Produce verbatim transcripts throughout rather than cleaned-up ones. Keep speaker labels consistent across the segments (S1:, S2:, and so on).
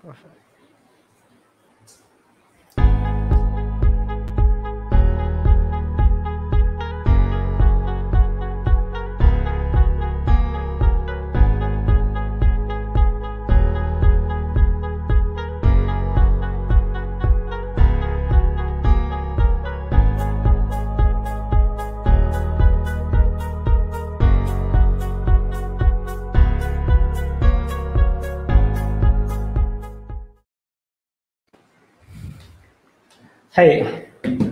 S1: Perfect.
S2: Hey,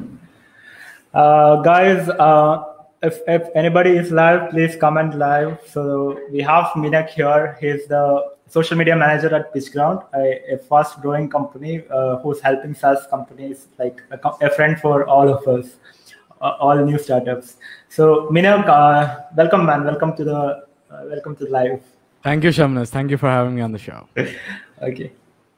S2: uh, guys, uh, if, if anybody is live, please comment live. So we have Minak here. He's the social media manager at PitchGround, a, a fast growing company uh, who's helping SaaS companies, like a, a friend for all of us, uh, all new startups. So Minak, uh, welcome, man. Welcome to the uh, welcome to the live.
S1: Thank you, Shamnas. Thank you for having me on the show.
S2: Okay.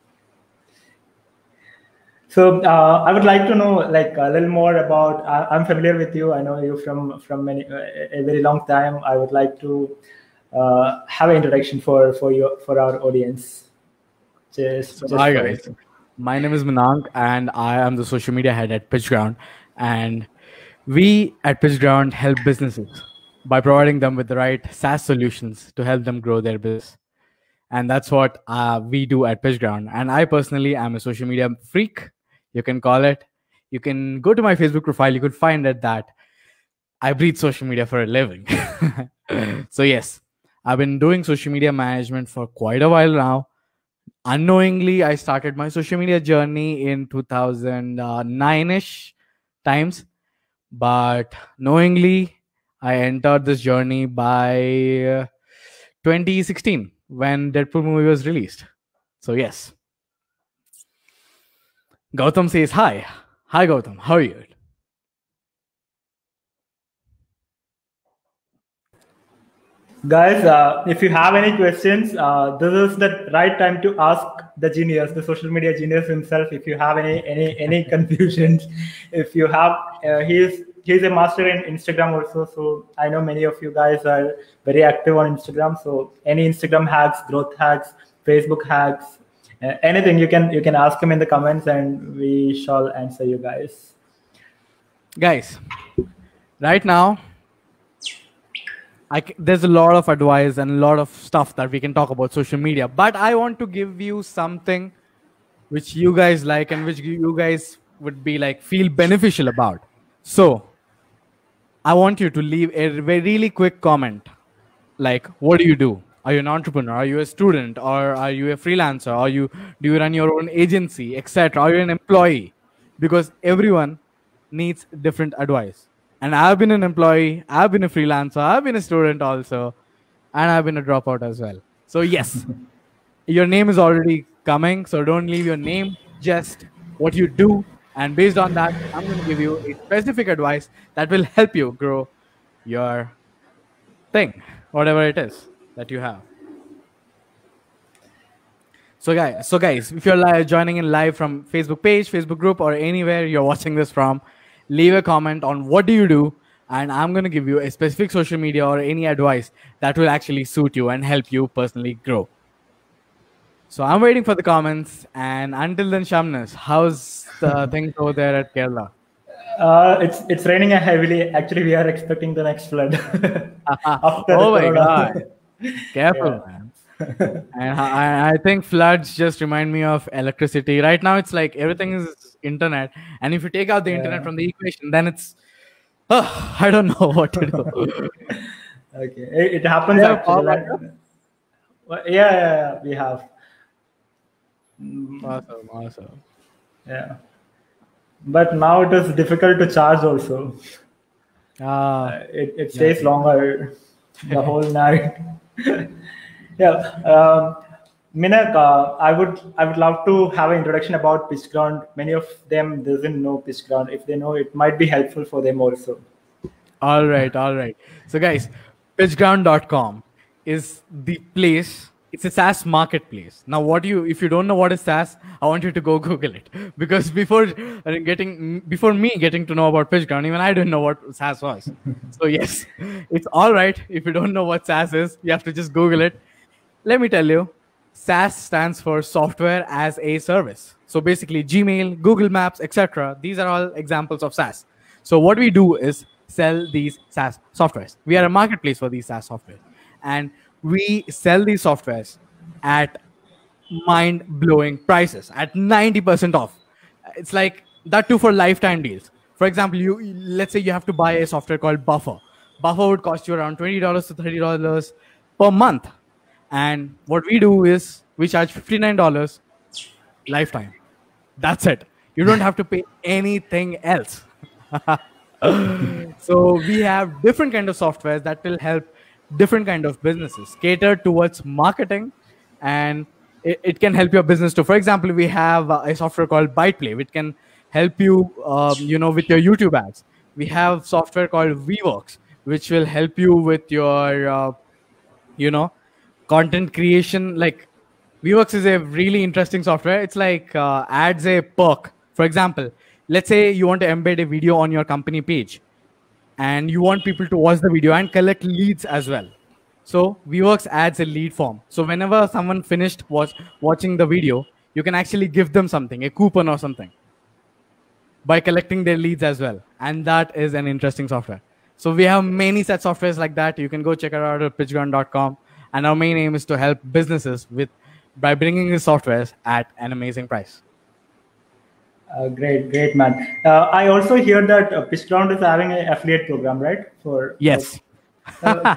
S2: So uh, I would like to know, like, a little more about. Uh, I'm familiar with you. I know you from from many uh, a very long time. I would like to uh, have an introduction for for your for our audience. Just,
S1: so
S2: just
S1: hi guys, it. My name is Manank, and I am the social media head at PitchGround. And we at PitchGround help businesses by providing them with the right SaaS solutions to help them grow their business. And that's what uh, we do at PitchGround. And I personally am a social media freak, you can call it. You can go to my Facebook profile. You could find it that I breathe social media for a living. So yes, I've been doing social media management for quite a while now. Unknowingly, I started my social media journey in two thousand nine-ish times. But knowingly, I entered this journey by twenty sixteen when Deadpool movie was released. So yes. Gautam says hi. Hi Gautam, how are you?
S2: Guys, uh, if you have any questions, uh, this is the right time to ask the genius, the social media genius himself. If you have any any any confusions, if you have, uh, he's he's a master in Instagram also. So I know many of you guys are very active on Instagram. So any Instagram hacks, growth hacks, Facebook hacks, uh, anything you can you can ask him in the comments, and we shall answer you guys.
S1: Guys, right now, I, there's a lot of advice and a lot of stuff that we can talk about social media, but I want to give you something which you guys like and which you guys would be like feel beneficial about. So I want you to leave a very really quick comment. Like, what do you do? Are you an entrepreneur? Are you a student? Or are you a freelancer? Or you do you run your own agency, et cetera? Are you an employee? Because everyone needs different advice. And I've been an employee, I've been a freelancer, I've been a student also, and I've been a dropout as well. So yes, your name is already coming, so don't leave your name, just what you do. And based on that, I'm going to give you a specific advice that will help you grow your thing, whatever it is that you have. So guys, so guys, if you're live, joining in live from Facebook page, Facebook group, or anywhere you're watching this from, leave a comment on what do you do, and I'm going to give you a specific social media or any advice that will actually suit you and help you personally grow. So I'm waiting for the comments, and until then, Shamnas, how's the things over there at Kerala?
S2: Uh, it's it's raining heavily. Actually, we are expecting the next flood. After
S1: oh my God! Careful, yeah. man. And I, I think floods just remind me of electricity. Right now, it's like everything is internet, and if you take out the yeah. internet from the equation, then it's oh, I don't know what to do.
S2: Okay, it, it happens actually. Like, well, yeah, yeah, yeah, we have.
S1: Awesome, awesome.
S2: Yeah, but now it is difficult to charge also.
S1: Ah,
S2: uh, it it stays yeah. longer the whole night. Yeah, um, Minak, uh, I would I would love to have an introduction about PitchGround. Many of them doesn't know PitchGround. If they know, it might be helpful for them also.
S1: All right, all right. So guys, pitchground dot com is the place. It's a SaaS marketplace. Now, what you if you don't know what is SaaS, I want you to go Google it, because before getting before me getting to know about PitchGround, even I didn't know what SaaS was. So yes, it's all right if you don't know what SaaS is. You have to just Google it. Let me tell you, SaaS stands for software as a service. So basically, Gmail, Google Maps, et cetera. These are all examples of SaaS. So what we do is sell these SaaS softwares. We are a marketplace for these SaaS software, and we sell these softwares at mind-blowing prices, at ninety percent off. It's like that too for lifetime deals. For example, you let's say you have to buy a software called Buffer. Buffer would cost you around twenty dollars to thirty dollars per month. And what we do is we charge fifty-nine dollars lifetime. That's it. You don't have to pay anything else. So we have different kind of softwares that will help different kind of businesses cater towards marketing, and it, it can help your business too. For example, we have uh, a software called BytePlay, which can help you, um, you know, with your YouTube ads. We have software called VWorks, which will help you with your, uh, you know, content creation. Like VWorks is a really interesting software. It's like uh, adds a perk. For example, let's say you want to embed a video on your company page, and you want people to watch the video and collect leads as well. So VWorks adds a lead form. So whenever someone finished watch, watching the video, you can actually give them something, a coupon or something, by collecting their leads as well. And that is an interesting software. So we have many such softwares like that. You can go check it out at pitchground dot com. And our main aim is to help businesses with by bringing these softwares at an amazing price.
S2: Uh, great, great, man. Uh, I also hear that uh, Pitchground is having an affiliate program, right? For
S1: yes.
S2: Uh,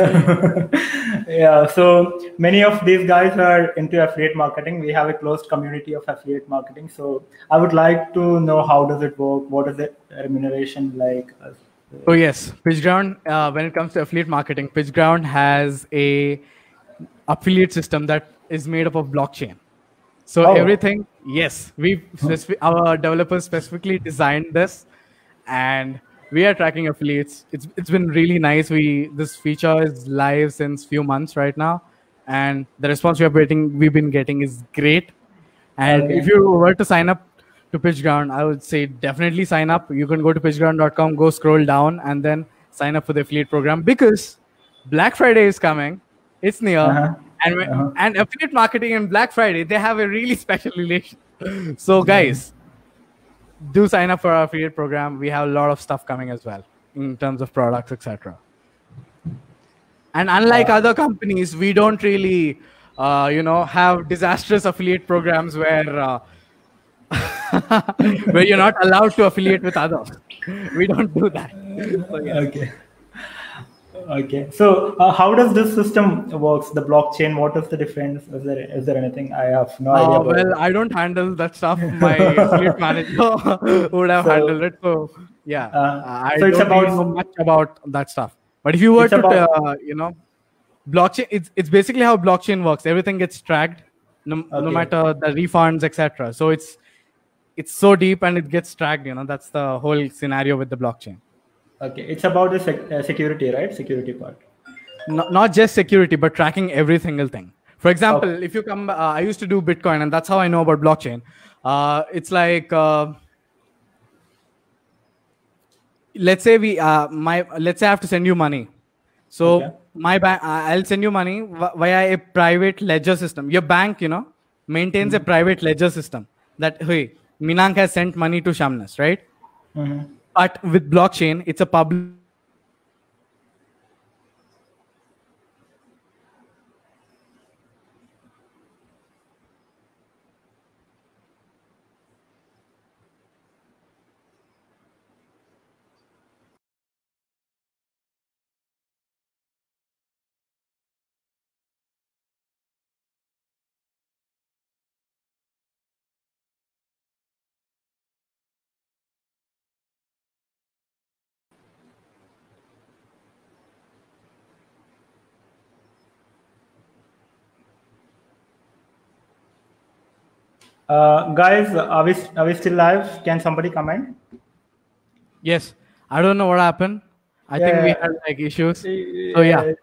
S2: yeah, so many of these guys are into affiliate marketing. We have a closed community of affiliate marketing. So I would like to know, how does it work? What is the remuneration like?
S1: Oh yes, Pitchground. Uh, when it comes to affiliate marketing, Pitchground has a affiliate system that is made up of blockchain. So oh. everything, yes, we our developers specifically designed this, and we are tracking affiliates. It's it's been really nice. We this feature is live since few months right now, and the response we are getting we've been getting is great. And okay. if you were to sign up to Pitchground, I would say definitely sign up. You can go to pitchground dot com, go scroll down, and then sign up for the affiliate program, because Black Friday is coming. It's near. Uh-huh. And, uh-huh. and affiliate marketing and Black Friday, they have a really special relation. So guys, do sign up for our affiliate program. We have a lot of stuff coming as well in terms of products, et cetera. And unlike uh, other companies, we don't really, uh, you know, have disastrous affiliate programs where uh, where you're not allowed to affiliate with others. We don't do that. So, yeah.
S2: Okay. Okay, so uh, how does this system works? The blockchain, what is the difference? Is there is there anything? I have no
S1: uh,
S2: idea.
S1: Well,
S2: it.
S1: I don't handle that stuff. My affiliate manager would have so, handled it. So yeah, uh, I so don't it's about, really know much about that stuff. But if you were to, about, uh, you know, blockchain, it's it's basically how blockchain works. Everything gets tracked, no, okay. no matter the refunds, et cetera. So it's it's so deep and it gets tracked. You know, that's the whole scenario with the blockchain.
S2: Okay, it's about the sec- uh, security, right? Security part.
S1: Not, not just security, but tracking every single thing. For example, okay. if you come, uh, I used to do Bitcoin, and that's how I know about blockchain. Uh, it's like, uh, let's say we, uh, my, let's say I have to send you money. So okay. my bank, I'll send you money via a private ledger system. Your bank, you know, maintains mm-hmm. a private ledger system that, hey, Minank has sent money to Shamnas, right?
S2: Mm-hmm.
S1: But with blockchain, it's a public.
S2: Uh, guys, are we are we still live? Can somebody comment?
S1: Yes, I don't know what happened. I yeah. think we had like issues. So yeah.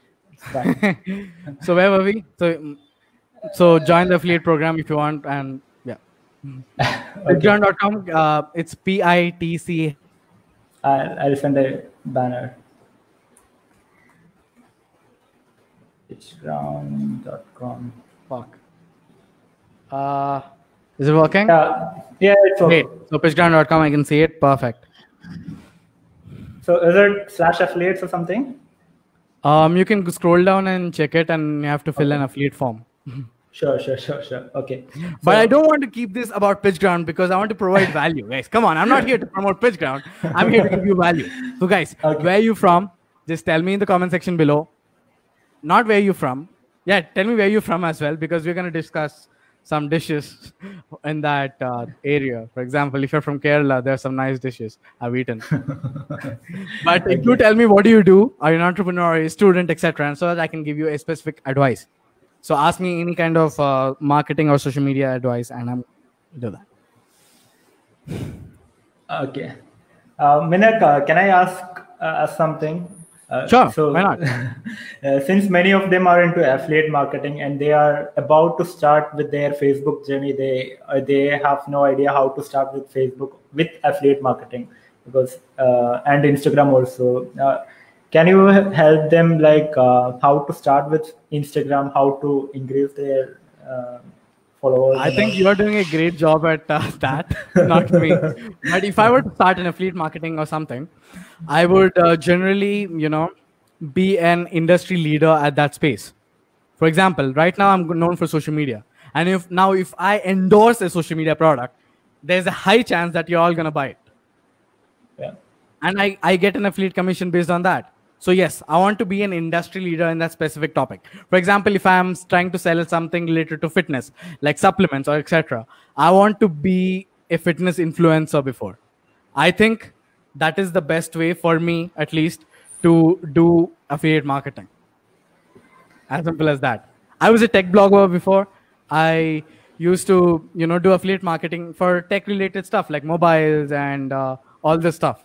S1: So where were we? So so join the affiliate program if you want, and yeah. Pitchground dot com. Uh, it's P I T C.
S2: I'll, I'll send a banner. pitchground dot com.
S1: Fuck. Uh, is it working?
S2: Yeah, yeah, it's okay.
S1: Great. So pitchground dot com, I can see it. Perfect.
S2: So is it slash affiliates or something?
S1: Um, you can scroll down and check it, and you have to fill
S2: Okay.
S1: an affiliate form.
S2: Sure, sure, sure, sure. Okay.
S1: But
S2: So-
S1: I don't want to keep this about PitchGround because I want to provide value, guys. Come on, I'm not here to promote PitchGround. I'm here to give you value. So, guys,
S2: Okay.
S1: where are you from? Just tell me in the comment section below. Not where you from. Yeah, tell me where you're from as well, because we're going to discuss some dishes in that uh, area. For example, if you're from Kerala, there are some nice dishes I've eaten. But if you tell me what do you do, are you an entrepreneur, a student, et cetera, and so that I can give you a specific advice. So ask me any kind of uh, marketing or social media advice, and I'm do that.
S2: Okay. Uh, Minak, uh, can I ask uh, something? Uh,
S1: Sure,
S2: so,
S1: why not?
S2: uh, since many of them are into affiliate marketing and they are about to start with their Facebook journey, they uh, they have no idea how to start with Facebook with affiliate marketing because uh, and Instagram also. Uh, can you help them like uh, how to start with Instagram, how to increase their uh, followers?
S1: I think you are doing a great job at uh, that, not me. But if I were to start an affiliate marketing or something, I would uh, generally, you know, be an industry leader at that space. For example, right now I'm known for social media, and if now if I endorse a social media product, there's a high chance that you're all gonna buy it,
S2: Yeah.
S1: and I I get an affiliate commission based on that. So yes, I want to be an industry leader in that specific topic. For example, if I'm trying to sell something related to fitness, like supplements or et cetera, I want to be a fitness influencer before. I think that is the best way for me, at least, to do affiliate marketing. As simple as that. I was a tech blogger before. I used to, you know, do affiliate marketing for tech-related stuff like mobiles and uh, all this stuff.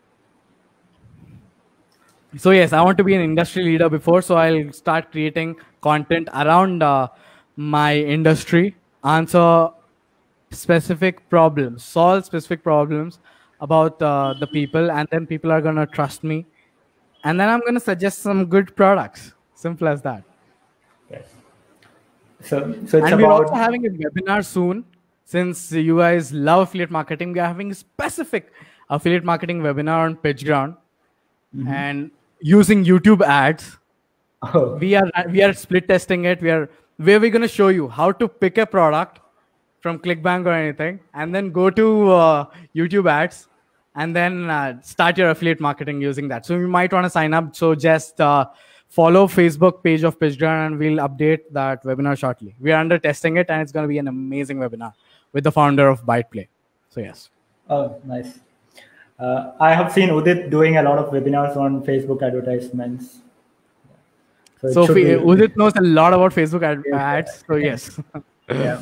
S1: So yes, I want to be an industry leader before, so I'll start creating content around uh, my industry, answer specific problems, solve specific problems about uh, the people, and then people are gonna trust me, and then I'm gonna suggest some good products. Simple as that.
S2: Yes. So, so it's
S1: And we're
S2: about
S1: also having a webinar soon. Since you guys love affiliate marketing, we're having a specific affiliate marketing webinar on PitchGround, mm-hmm. and using YouTube ads.
S2: Oh.
S1: We are we are split testing it. We are where we're gonna show you how to pick a product from ClickBank or anything, and then go to uh, YouTube ads, and then uh, start your affiliate marketing using that. So you might want to sign up. So just uh, follow Facebook page of PitchGround, and we'll update that webinar shortly. We are under testing it, and it's going to be an amazing webinar with the founder of BytePlay. So yes.
S2: Oh, nice. Uh, I have seen Udit doing a lot of webinars on Facebook advertisements.
S1: So, so we, Udit knows a lot about Facebook ad,
S2: yeah.
S1: ads. So yes.
S2: Yeah.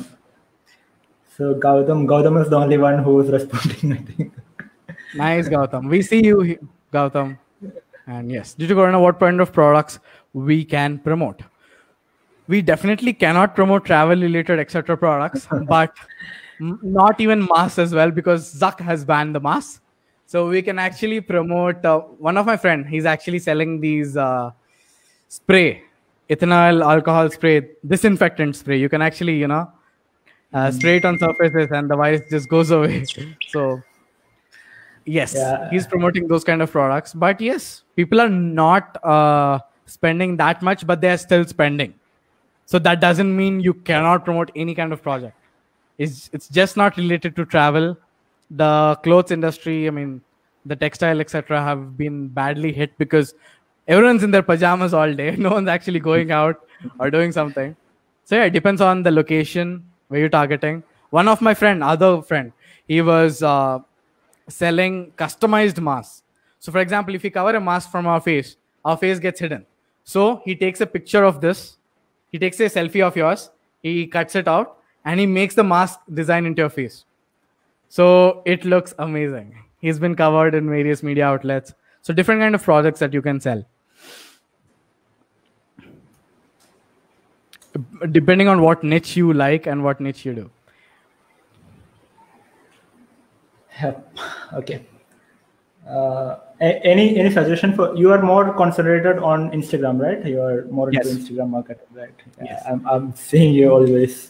S2: So Gautam, Gautam is the only one who is responding, I think.
S1: Nice, Gautam. We see you, Gautam. And yes, due to Corona, what kind of products we can promote? We definitely cannot promote travel-related, et cetera products, but not even masks as well, because Zuck has banned the masks. So we can actually promote. Uh, one of my friend, he's actually selling these uh, spray, ethanol alcohol spray, disinfectant spray. You can actually, you know, uh, spray it on surfaces, and the virus just goes away. So yes, yeah. He's promoting those kind of products. But yes, people are not uh, spending that much, but they are still spending. So that doesn't mean you cannot promote any kind of project. It's, it's just not related to travel. The clothes industry, I mean, the textile, et cetera, have been badly hit because everyone's in their pajamas all day. No one's actually going out or doing something. So yeah, it depends on the location where you're targeting. One of my friend, other friend, he was uh, selling customized masks. So for example, if you cover a mask from our face, our face gets hidden. So he takes a picture of this. He takes a selfie of yours. He cuts it out and he makes the mask design into your face. So it looks amazing. He's been covered in various media outlets. So different kind of projects that you can sell. Depending on what niche you like and what niche you do.
S2: Yep. Okay. Uh, a- any any suggestion for you are more concentrated on Instagram, right? You are more into
S1: Yes.
S2: Instagram marketing, right? Yeah,
S1: Yes.
S2: I'm I'm seeing you always.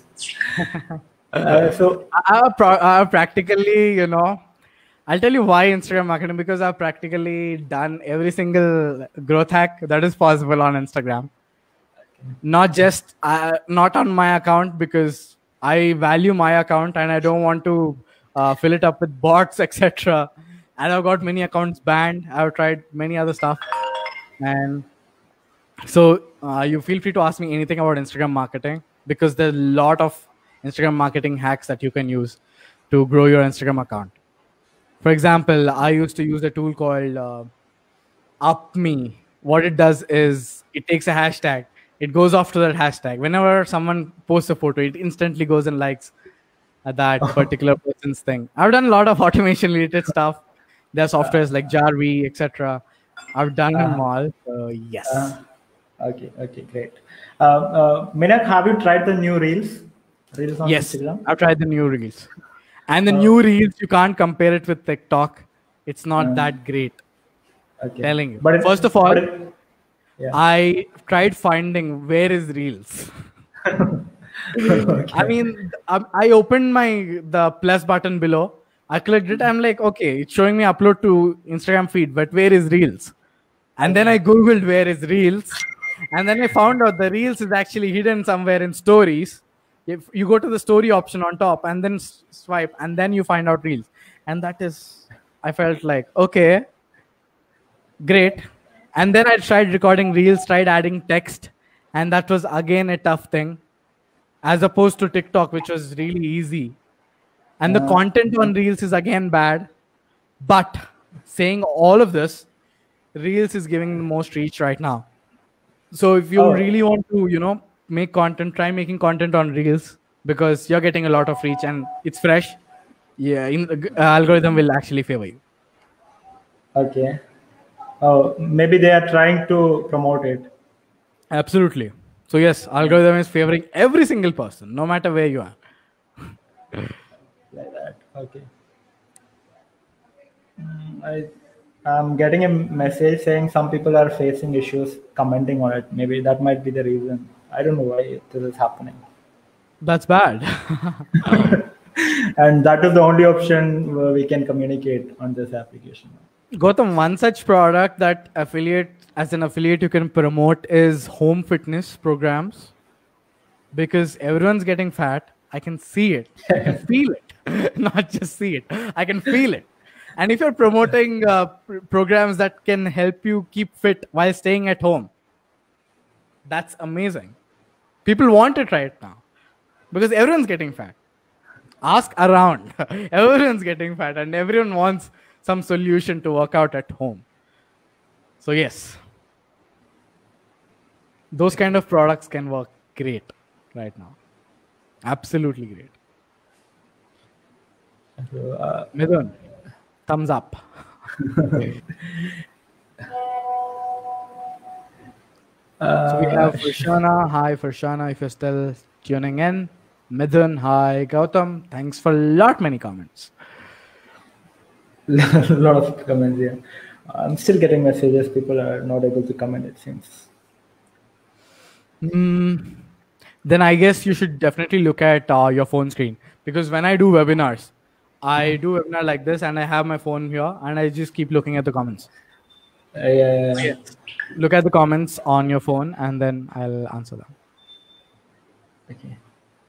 S2: Uh, so
S1: I have pro- I have practically, you know, I'll tell you why Instagram marketing, because I've practically done every single growth hack that is possible on Instagram. Not just uh, not on my account, because I value my account and I don't want to uh, fill it up with bots, et cetera. And I've got many accounts banned. I've tried many other stuff, and so uh, you feel free to ask me anything about Instagram marketing, because there's a lot of Instagram marketing hacks that you can use to grow your Instagram account. For example, I used to use a tool called uh, UpMe. What it does is it takes a hashtag, it goes after that hashtag. Whenever someone posts a photo, it instantly goes and likes uh, that particular person's thing. I've done a lot of automation related stuff. There are softwares like Jarvi, et cetera. I've done them
S2: uh,
S1: all. So yes.
S2: uh, okay, okay, great. Uh, uh, Minak, have you tried the new reels? Reels on
S1: Yes,
S2: Instagram.
S1: I've tried the new reels. And the
S2: Uh,
S1: new reels, you can't compare it with TikTok. It's not
S2: Uh,
S1: that great.
S2: okay,
S1: Telling you.
S2: but it,
S1: First of all,
S2: but it, yeah.
S1: I tried finding where is reels.
S2: Okay.
S1: I mean, um, I opened my the plus button below. I clicked it. I'm like, okay, it's showing me upload to Instagram feed, but where is reels? And then I googled where is reels, and then I found out the reels is actually hidden somewhere in stories. If you go to the story option on top and then s- swipe, and then you find out reels, and that is, I felt like, okay, great. And then I tried recording reels, tried adding text, and that was again a tough thing, as opposed to TikTok, which was really easy. And the
S2: Uh,
S1: content on reels is again bad. But saying all of this, reels is giving the most reach right now. So if you
S2: oh,
S1: really want to, you know, make content, try making content on reels, because you're getting a lot of reach and it's fresh. Yeah, in, the uh, algorithm will actually favor you.
S2: okay. Oh, maybe they are trying to promote it.
S1: Absolutely. So yes, algorithm is favoring every single person, no matter where you are.
S2: Like that. Okay. Mm, I I'm getting a message saying some people are facing issues commenting on it. Maybe that might be the reason. I don't know why this is happening.
S1: That's bad.
S2: And that is the only option where we can communicate on this application.
S1: Gautam, one such product that affiliate as an affiliate you can promote is home fitness programs, because everyone's getting fat. I can see it. I can feel it. Not just see it. I can feel it. And if you're promoting uh, pr- programs that can help you keep fit while staying at home, that's amazing. People want it right now because everyone's getting fat. Ask around. Everyone's getting fat and everyone wants some solution to work out at home. So yes, those kind of products can work great right now. Absolutely great.
S2: So, uh,
S1: Midun, thumbs up. So we have Farshana. Hi, Farshana, if you're still tuning in. Midun, hi, Gautam. Thanks for a lot many comments.
S2: a lot of comments here. I'm still getting messages. People are not able to comment, it seems.
S1: Mm, then I guess you should definitely look at uh, your phone screen, because when I do webinars, I do webinar like this and I have my phone here and I just keep looking at the comments.
S2: Uh, yeah, yeah, yeah.
S1: Yes. Look at the comments on your phone and then I'll answer them.
S2: Okay.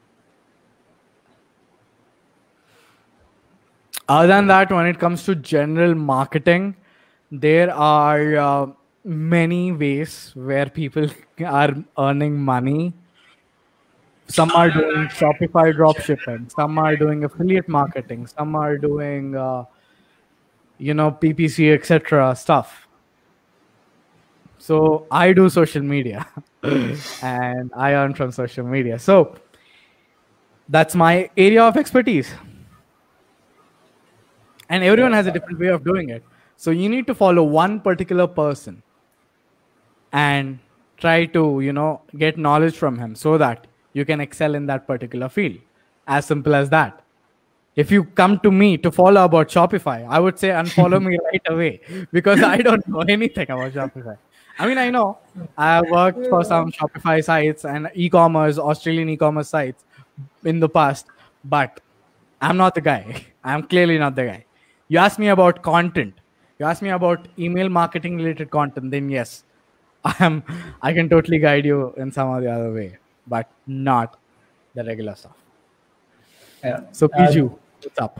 S1: Other than that, when it comes to general marketing, there are uh, many ways where people are earning money. Some are doing Shopify dropshipping, some are doing affiliate marketing, some are doing, uh, you know, P P C, et cetera stuff. So I do social media and I earn from social media. So that's my area of expertise. And everyone has a different way of doing it. So you need to follow one particular person and try to, you know, get knowledge from him so that you can excel in that particular field. As simple as that. If you come to me to follow about Shopify, I would say unfollow me right away because I don't know anything about Shopify. I mean, I know I worked for some Shopify sites and e-commerce, Australian e-commerce sites in the past, but I'm not the guy. I'm clearly not the guy. You ask me about content. You ask me about email marketing related content, then yes, I am. I can totally guide you in some or the other way, but not the regular stuff.
S2: Yeah.
S1: So Biju, uh, what's up?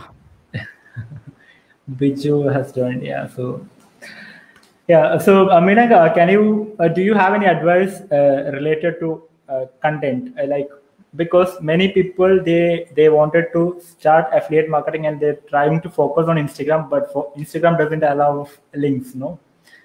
S2: Biju has joined. Yeah. So yeah. So Aminak, uh, can you uh, do you have any advice uh, related to uh, content? Uh, like because many people they they wanted to start affiliate marketing and they're trying to focus on Instagram, but for Instagram doesn't allow links. No.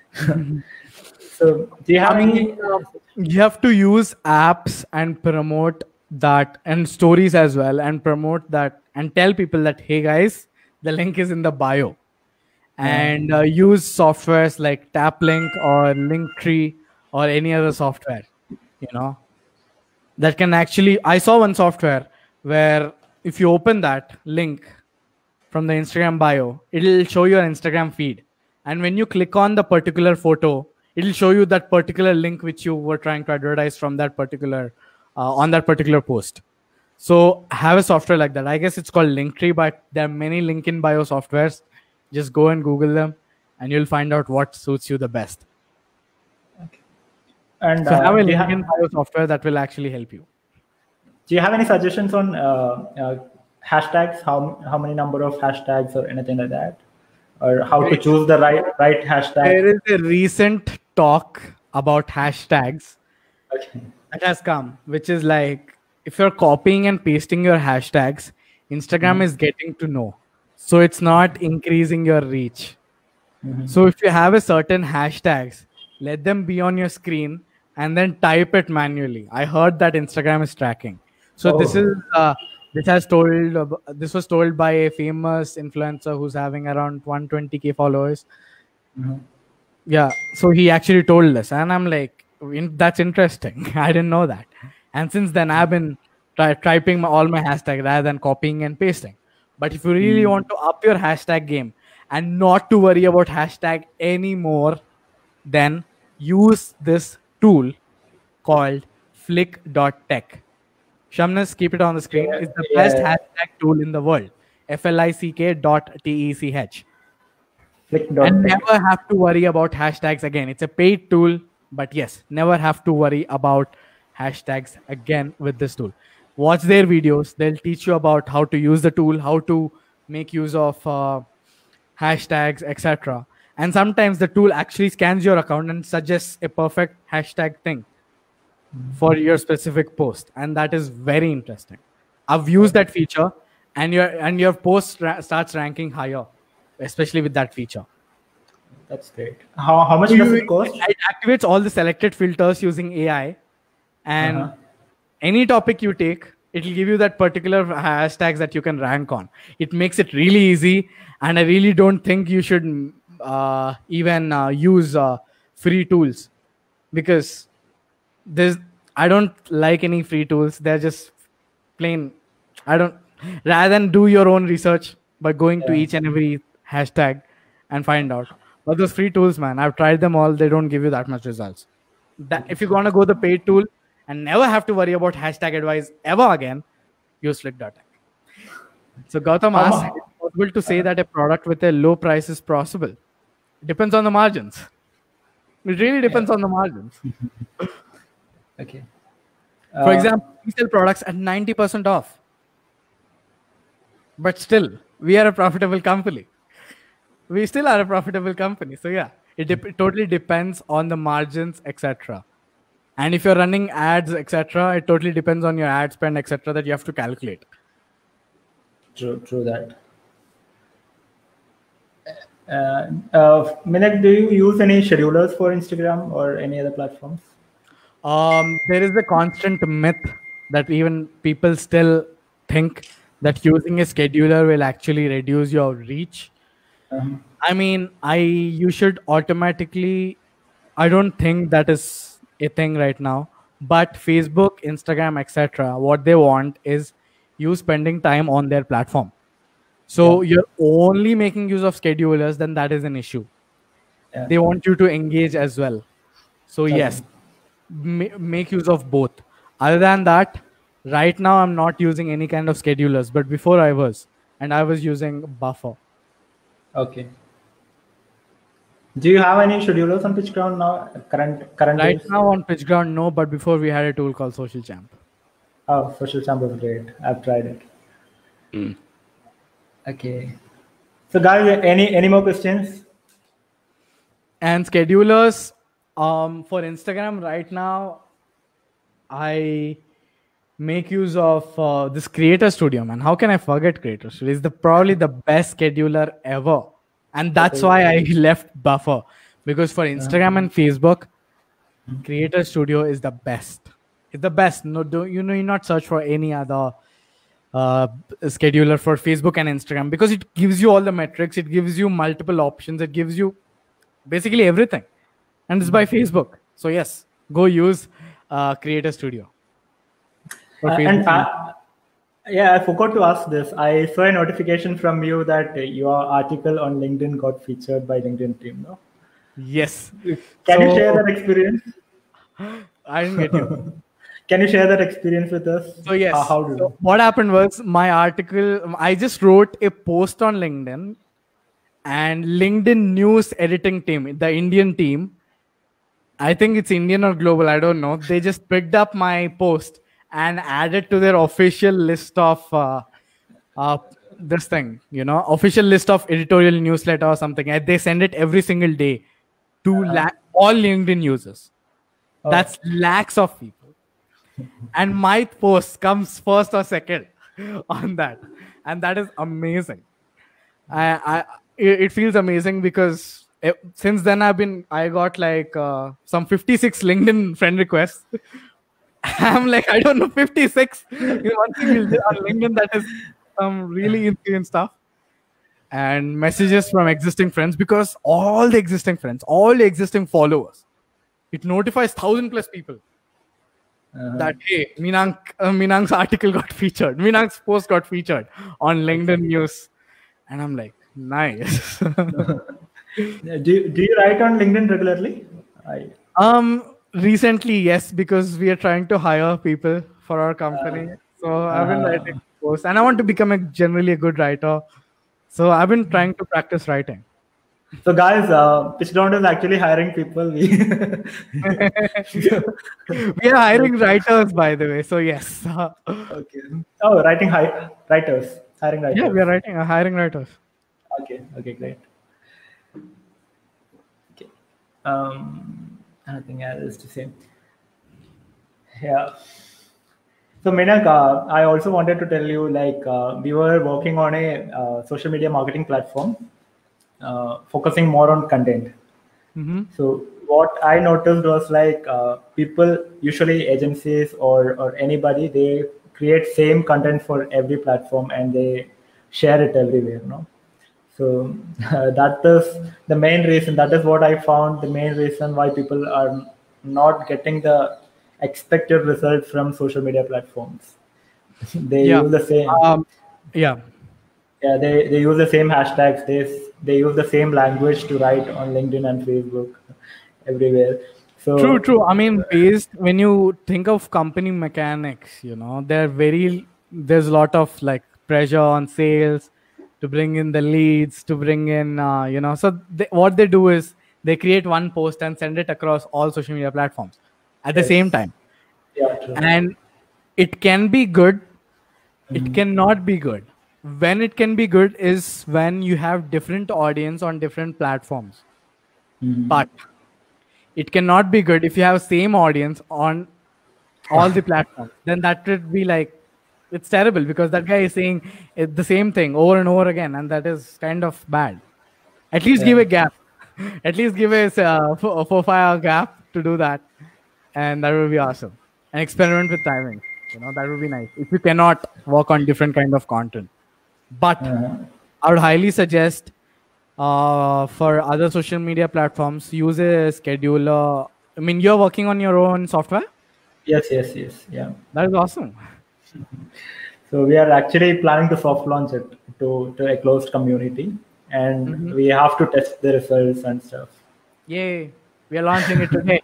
S2: So do you have I mean, any? Uh,
S1: you have to use apps and promote that and stories as well and promote that and tell people that, hey guys, the link is in the bio. And uh, use softwares like TapLink or Linktree or any other software, you know, that can actually, I saw one software where if you open that link from the Instagram bio, it'll show your Instagram feed. And when you click on the particular photo, it'll show you that particular link which you were trying to advertise from that particular, uh, on that particular post. So have a software like that. I guess it's called Linktree, but there are many link in bio softwares. Just go and Google them and you'll find out what suits you the best.
S2: Okay. And
S1: so
S2: uh,
S1: have a link in bio software that will actually help you.
S2: Do you have any suggestions on uh, uh, hashtags? How, how many number of hashtags or anything like that? Or how to choose the right right hashtag?
S1: There is a recent talk about hashtags
S2: okay.
S1: that has come, which is like, if you're copying and pasting your hashtags, Instagram mm-hmm. is getting to know. So it's not increasing your reach. Mm-hmm. So if you have a certain hashtags, let them be on your screen and then type it manually. I heard that Instagram is tracking. So oh. this is uh, this has told uh, this was told by a famous influencer who's having around one hundred twenty K followers. Mm-hmm. Yeah. So he actually told us, and I'm like, that's interesting. I didn't know that. And since then, I've been ty- typing my, all my hashtags rather than copying and pasting. But if you really mm. want to up your hashtag game and not to worry about hashtag anymore, then use this tool called flick dot tech. Shamnas, keep it on the screen. Yeah, it's the yeah. best hashtag tool in the world. F L I C K dot T E C H. And never have to worry about hashtags again. It's a paid tool, but yes, never have to worry about hashtags again with this tool. Watch their videos. They'll teach you about how to use the tool, how to make use of uh, hashtags, et cetera. And sometimes the tool actually scans your account and suggests a perfect hashtag thing for your specific post. And that is very interesting. I've used that feature and your and your post ra- starts ranking higher, especially with that feature.
S2: That's great. How, how much you, does it cost?
S1: It activates all the selected filters using A I. And uh-huh. any topic you take, it will give you that particular hashtags that you can rank on. It makes it really easy. And I really don't think you should uh, even uh, use uh, free tools. Because there's, I don't like any free tools. They're just plain. I don't, rather than do your own research by going yeah. to each and every hashtag and find out. But those free tools, man, I've tried them all. They don't give you that much results. That if you're going to go the paid tool and never have to worry about hashtag advice ever again, use flick dot tech. So Gautam asked, is it possible to say that a product with a low price is possible? It depends on the margins. It really depends yeah. on the margins.
S2: Okay.
S1: Uh, For example, we sell products at ninety percent off. But still, we are a profitable company. We still are a profitable company. So yeah, it, de- it totally depends on the margins, et cetera. And if you're running ads, et cetera, it totally depends on your ad spend, et cetera, that you have to calculate.
S2: True, true that. Uh, uh, Minak, do you use any schedulers for Instagram or any other platforms?
S1: Um, there is a constant myth that even people still think that using a scheduler will actually reduce your reach. Uh-huh. I mean, I you should automatically. I don't think that is a thing right now. But Facebook, Instagram, et cetera, what they want is you spending time on their platform. So
S2: Yeah.
S1: you're only making use of schedulers, then that is an issue.
S2: Yeah.
S1: They want you to engage as well. So
S2: Okay.
S1: yes, ma- make use of both. Other than that, right now I'm not using any kind of schedulers, but before I was, and I was using Buffer.
S2: Okay. Do you have any schedulers on PitchGround now? Current current
S1: Right
S2: days?
S1: now on PitchGround, no, but before we had a tool called Social Champ.
S2: Oh, Social Champ was great. I've tried it. Okay. So guys, any any more questions?
S1: And schedulers, um, for Instagram right now, I make use of uh, this Creator Studio, man. How can I forget Creator Studio? It's the probably the best scheduler ever, and that's why I left Buffer, because for Instagram and Facebook, Creator Studio is the best. It's the best. No, do you know? You not search for any other uh, scheduler for Facebook and Instagram, because it gives you all the metrics. It gives you multiple options. It gives you basically everything, and it's by Facebook. So yes, go use uh, Creator Studio. For
S2: Uh,
S1: Facebook
S2: and uh, yeah, I forgot to ask this. I saw a notification from you that your article on LinkedIn got featured by LinkedIn team. No?
S1: Yes.
S2: Can you
S1: So-
S2: share that experience?
S1: I didn't get you.
S2: Can you share that experience with us?
S1: So yes.
S2: How, how do
S1: So what happened was my article. I just wrote a post on LinkedIn, and LinkedIn news editing team, the Indian team, I think it's Indian or global, I don't know. They just picked up my post and added to their official list of uh, uh, this thing, you know, official list of editorial newsletter or something. And they send it every single day to la- all LinkedIn users.
S2: Oh.
S1: That's lakhs of people. And my post comes first or second on that. And that is amazing. I, I it it feels amazing because it, since then I've been I got like uh, some fifty-six LinkedIn friend requests. I'm like, I don't know, fifty-six. You know, one thing is on LinkedIn that is some really insane stuff. And messages from existing friends, because all the existing friends, all the existing followers, it notifies thousand plus people
S2: Uh-huh.
S1: that hey, Minank, uh, Minank's article got featured, Minank's post got featured on LinkedIn news, and I'm like, nice.
S2: do, do you write on LinkedIn regularly? I,
S1: um, recently, yes, because we are trying to hire people for our company, so I've been
S2: uh,
S1: writing posts, and I want to become a generally a good writer, so I've been trying to practice writing.
S2: So guys, uh, PitchGround is actually hiring people. We
S1: We are hiring writers, by the way, so yes.
S2: okay. Oh, writing hi- writers, hiring writers.
S1: Yeah, we are writing, uh, hiring writers.
S2: Okay. Okay. Great. Okay. Um, nothing else to say. Yeah. So Menak, uh, I also wanted to tell you, like, uh, we were working on a uh, social media marketing platform, uh, focusing more on content.
S1: Mm-hmm.
S2: So what I noticed was like uh, people, usually agencies or or anybody, they create same content for every platform and they share it everywhere. No, so uh, that is the main reason. That is what I found the main reason why people are not getting the expected result from social media platforms. They
S1: Yeah.
S2: use the same.
S1: Um, yeah.
S2: Yeah, they, they use the same hashtags. They they use the same language to write on LinkedIn and Facebook, everywhere. So
S1: True, true. I mean, based when you think of company mechanics, you know, they're very there's a lot of like pressure on sales to bring in the leads, to bring in, uh, you know. So they, what they do is they create one post and send it across all social media platforms at the
S2: Yes.
S1: same time,
S2: yeah, true.
S1: and it can be good. It cannot be good. When it can be good is when you have different audience on different platforms,
S2: Mhm.
S1: but it cannot be good if you have same audience on all the platforms. Then that would be like it's terrible, because that guy is saying it, the same thing over and over again, and that is kind of bad. At least give
S2: Yeah.
S1: a gap. At least give a uh, four, four five hour gap to do that, and that would be awesome. And experiment with timing. You know, that would be nice if you cannot work on different kind of content. But
S2: Uh-huh.
S1: I would highly suggest uh, for other social media platforms, use a scheduler. I mean, you're working on your own software.
S2: Yes, yes, yes. Yeah.
S1: That is awesome.
S2: So we are actually planning to soft launch it to, to a closed community, and
S1: Mhm.
S2: we have to test the results and stuff.
S1: Yay! We are launching it today.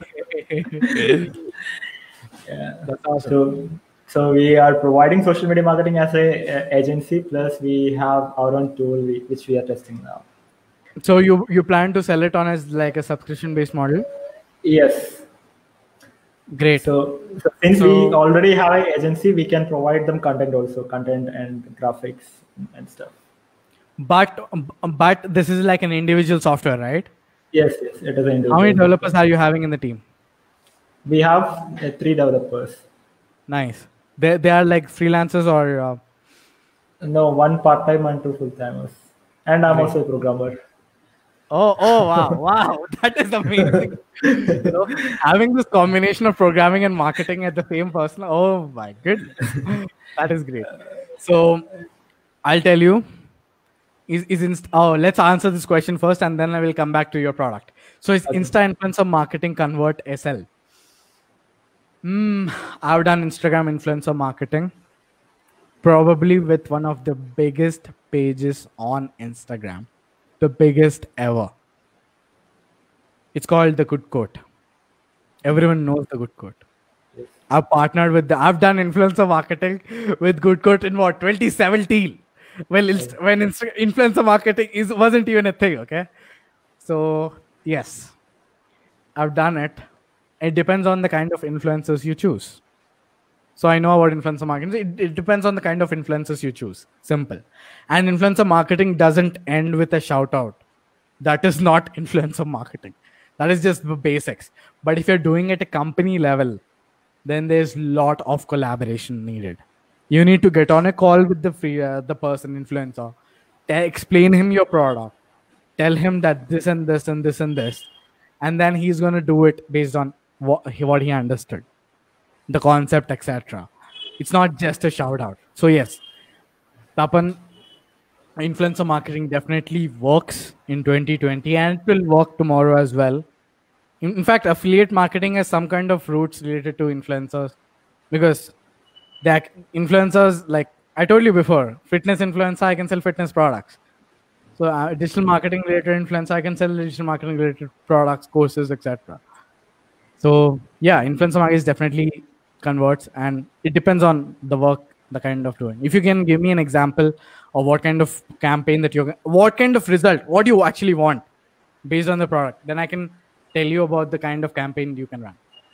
S2: Yeah.
S1: That's awesome.
S2: So so we are providing social media marketing as a, a agency. Plus we have our own tool we, which we are testing now.
S1: So you you plan to sell it on as like a subscription based model?
S2: Yes.
S1: Great.
S2: So, so since we
S1: So,
S2: already have an agency, we can provide them content also, content and graphics and stuff.
S1: but but this is like an individual software, right?
S2: Yes, yes, it is an individual.
S1: How many developers are you having in the team?
S2: We have uh, three developers.
S1: Nice. They they are like freelancers or uh,
S2: No, one part time and two full timers, and I'm
S1: Great.
S2: also a programmer.
S1: oh oh wow wow that is amazing. You know, having this combination of programming and marketing at the same person. Oh my goodness, that is great. So I'll tell you. Is is inst- oh let's answer this question first, and then I will come back to your product. So is
S2: Okay.
S1: Insta influencer marketing convert S L? Hmm. I've done Instagram influencer marketing, probably with one of the biggest pages on Instagram, the biggest ever. It's called The Good Quote. Everyone knows The Good Quote.
S2: Yes.
S1: I've partnered with the, I've done influencer marketing with Good Quote in what, twenty seventeen. Well, inst- when inst- influencer marketing is wasn't even a thing, okay? So yes, I've done it. It depends on the kind of influencers you choose. So I know about influencer marketing. It, it depends on the kind of influencers you choose. Simple. And influencer marketing doesn't end with a shout out. That is not influencer marketing. That is just the basics. But if you're doing it at a company level, then there's a lot of collaboration needed. You need to get on a call with the free, uh, the person influencer, tell, explain him your product, tell him that this and this and this and this, and then he's going to do it based on what he, what he understood, the concept, et cetera. It's not just a shout out. So yes, Tapan, influencer marketing definitely works in twenty twenty, and it will work tomorrow as well. In, in fact, affiliate marketing has some kind of roots related to influencers, because the influencers, like I told you before, fitness influencer, I can sell fitness products. So uh, digital marketing related influencer, I can sell digital marketing related products, courses, et cetera. So yeah, influencer marketing definitely converts, and it depends on the work, the kind of doing. If you can give me an example of what kind of campaign that you're, what kind of result, what you actually want based on the product, then I can tell you about the kind of campaign you can run.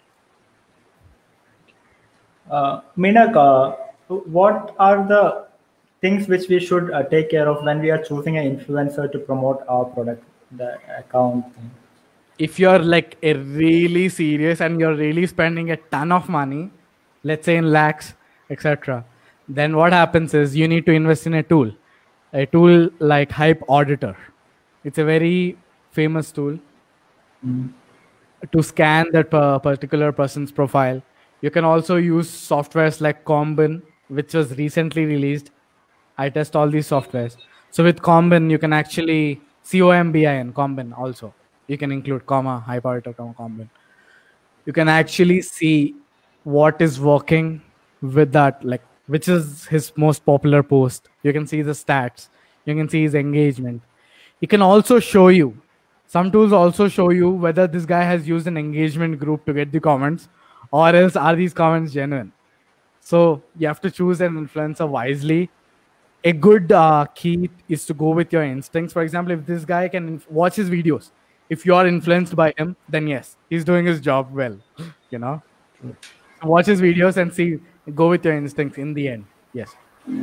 S2: Uh, Minak, uh, what are the things which we should uh, take care of when we are choosing an influencer to promote our product, the account?
S1: If you're like a really serious and you're really spending a ton of money, let's say in lakhs, et cetera, then what happens is you need to invest in a tool, a tool like Hype Auditor. It's a very famous tool
S2: Mm.
S1: to scan that per- particular person's profile. You can also use softwares like Combin, which was recently released. I test all these softwares. So with Combin, you can actually C O M B I N, Combin also. You can include comma, Hype Auditor, comma, Combin. You can actually see what is working with that, like which is his most popular post. You can see the stats. You can see his engagement. It can also show you, some tools also show you whether this guy has used an engagement group to get the comments, or else are these comments genuine. So you have to choose an influencer wisely. A good uh, key is to go with your instincts. For example, if this guy can inf- watch his videos, if you are influenced by him, then yes, he's doing his job well. You know, watch his videos and see. Go with your instincts in the end. Yes.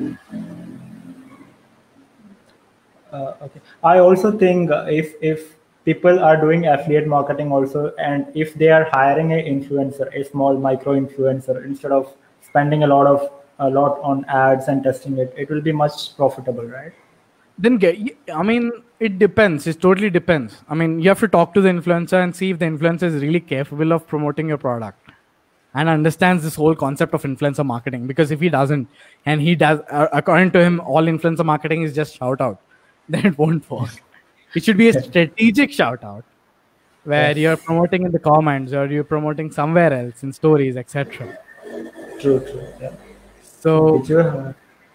S2: Uh, okay. I also think uh, if if people are doing affiliate marketing also, and if they are hiring an influencer, a small micro influencer, instead of spending a lot of a lot on ads and testing it, it will be much profitable, right?
S1: Then get. I mean, it depends. It totally depends. I mean, you have to talk to the influencer and see if the influencer is really capable of promoting your product and understands this whole concept of influencer marketing. Because if he doesn't, and he does, uh, according to him, all influencer marketing is just shout out, then it won't work. It should be a strategic shout out where
S2: Yes.
S1: you're promoting in the comments or you're promoting somewhere else in stories, et cetera.
S2: True, true. Yeah.
S1: So
S2: Did you have-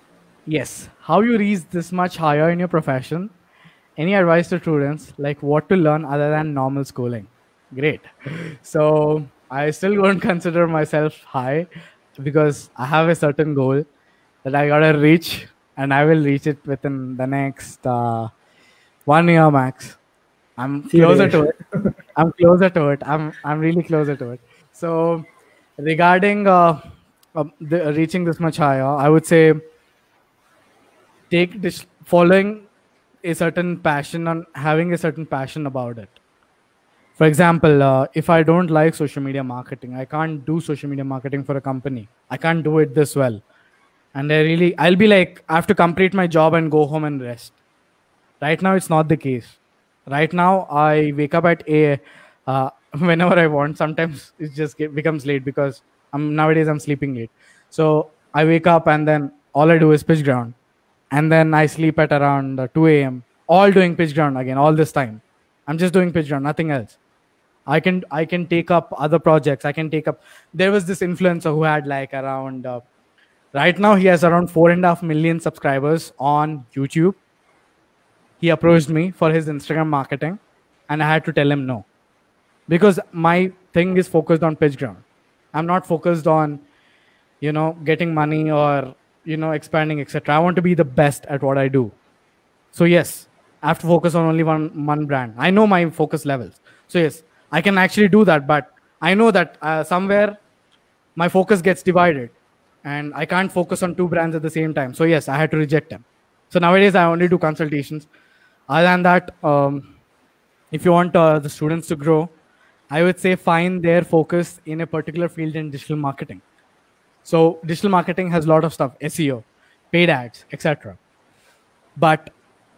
S1: Yes. How you reach this much higher in your profession? Any advice to students like what to learn other than normal schooling? Great. So I still won't consider myself high because I have a certain goal that I gotta reach, and I will reach it within the next uh, one year max. I'm
S2: Few
S1: closer
S2: days.
S1: to it. I'm closer to it. I'm I'm really closer to it. So regarding uh, uh, the, reaching this much higher, I would say take this following a certain passion and having a certain passion about it. For example, uh, if I don't like social media marketing, I can't do social media marketing for a company. I can't do it this well. And I really, I'll be like, I have to complete my job and go home and rest. Right now, it's not the case. Right now, I wake up at a uh, whenever I want. Sometimes it just get, becomes late because I'm nowadays I'm sleeping late. So I wake up and then all I do is pitch ground, and then I sleep at around uh, two a m. All doing pitch ground again all this time. I'm just doing pitch ground, nothing else. I can I can take up other projects. I can take up. There was this influencer who had like around. Uh, right now, he has around four and a half million subscribers on YouTube. He approached me for his Instagram marketing, and I had to tell him no, because my thing is focused on pitch ground. I'm not focused on, you know, getting money or you know expanding, et cetera. I want to be the best at what I do. So yes, I have to focus on only one one brand. I know my focus levels. So yes, I can actually do that, but I know that uh, somewhere my focus gets divided, and I can't focus on two brands at the same time. So yes, I had to reject them. So nowadays I only do consultations. Other than that, um, if you want uh, the students to grow, I would say find their focus in a particular field in digital marketing. So digital marketing has a lot of stuff: S E O, paid ads, et cetera. But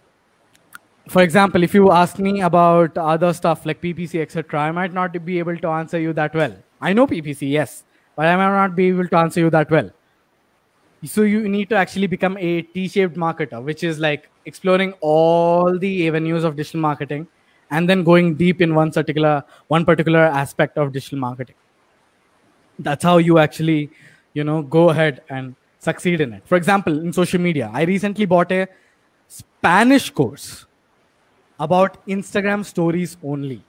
S1: for example, if you ask me about other stuff like P P C, et cetera, I might not be able to answer you that well. I know P P C, yes, but I might not be able to answer you that well. So you need to actually become a T-shaped marketer, which is like exploring all the avenues of digital marketing and then going deep in one particular one particular aspect of digital marketing. That's how you actually, you know, go ahead and succeed in it. For example, in social media, I recently bought a Spanish course about Instagram stories only.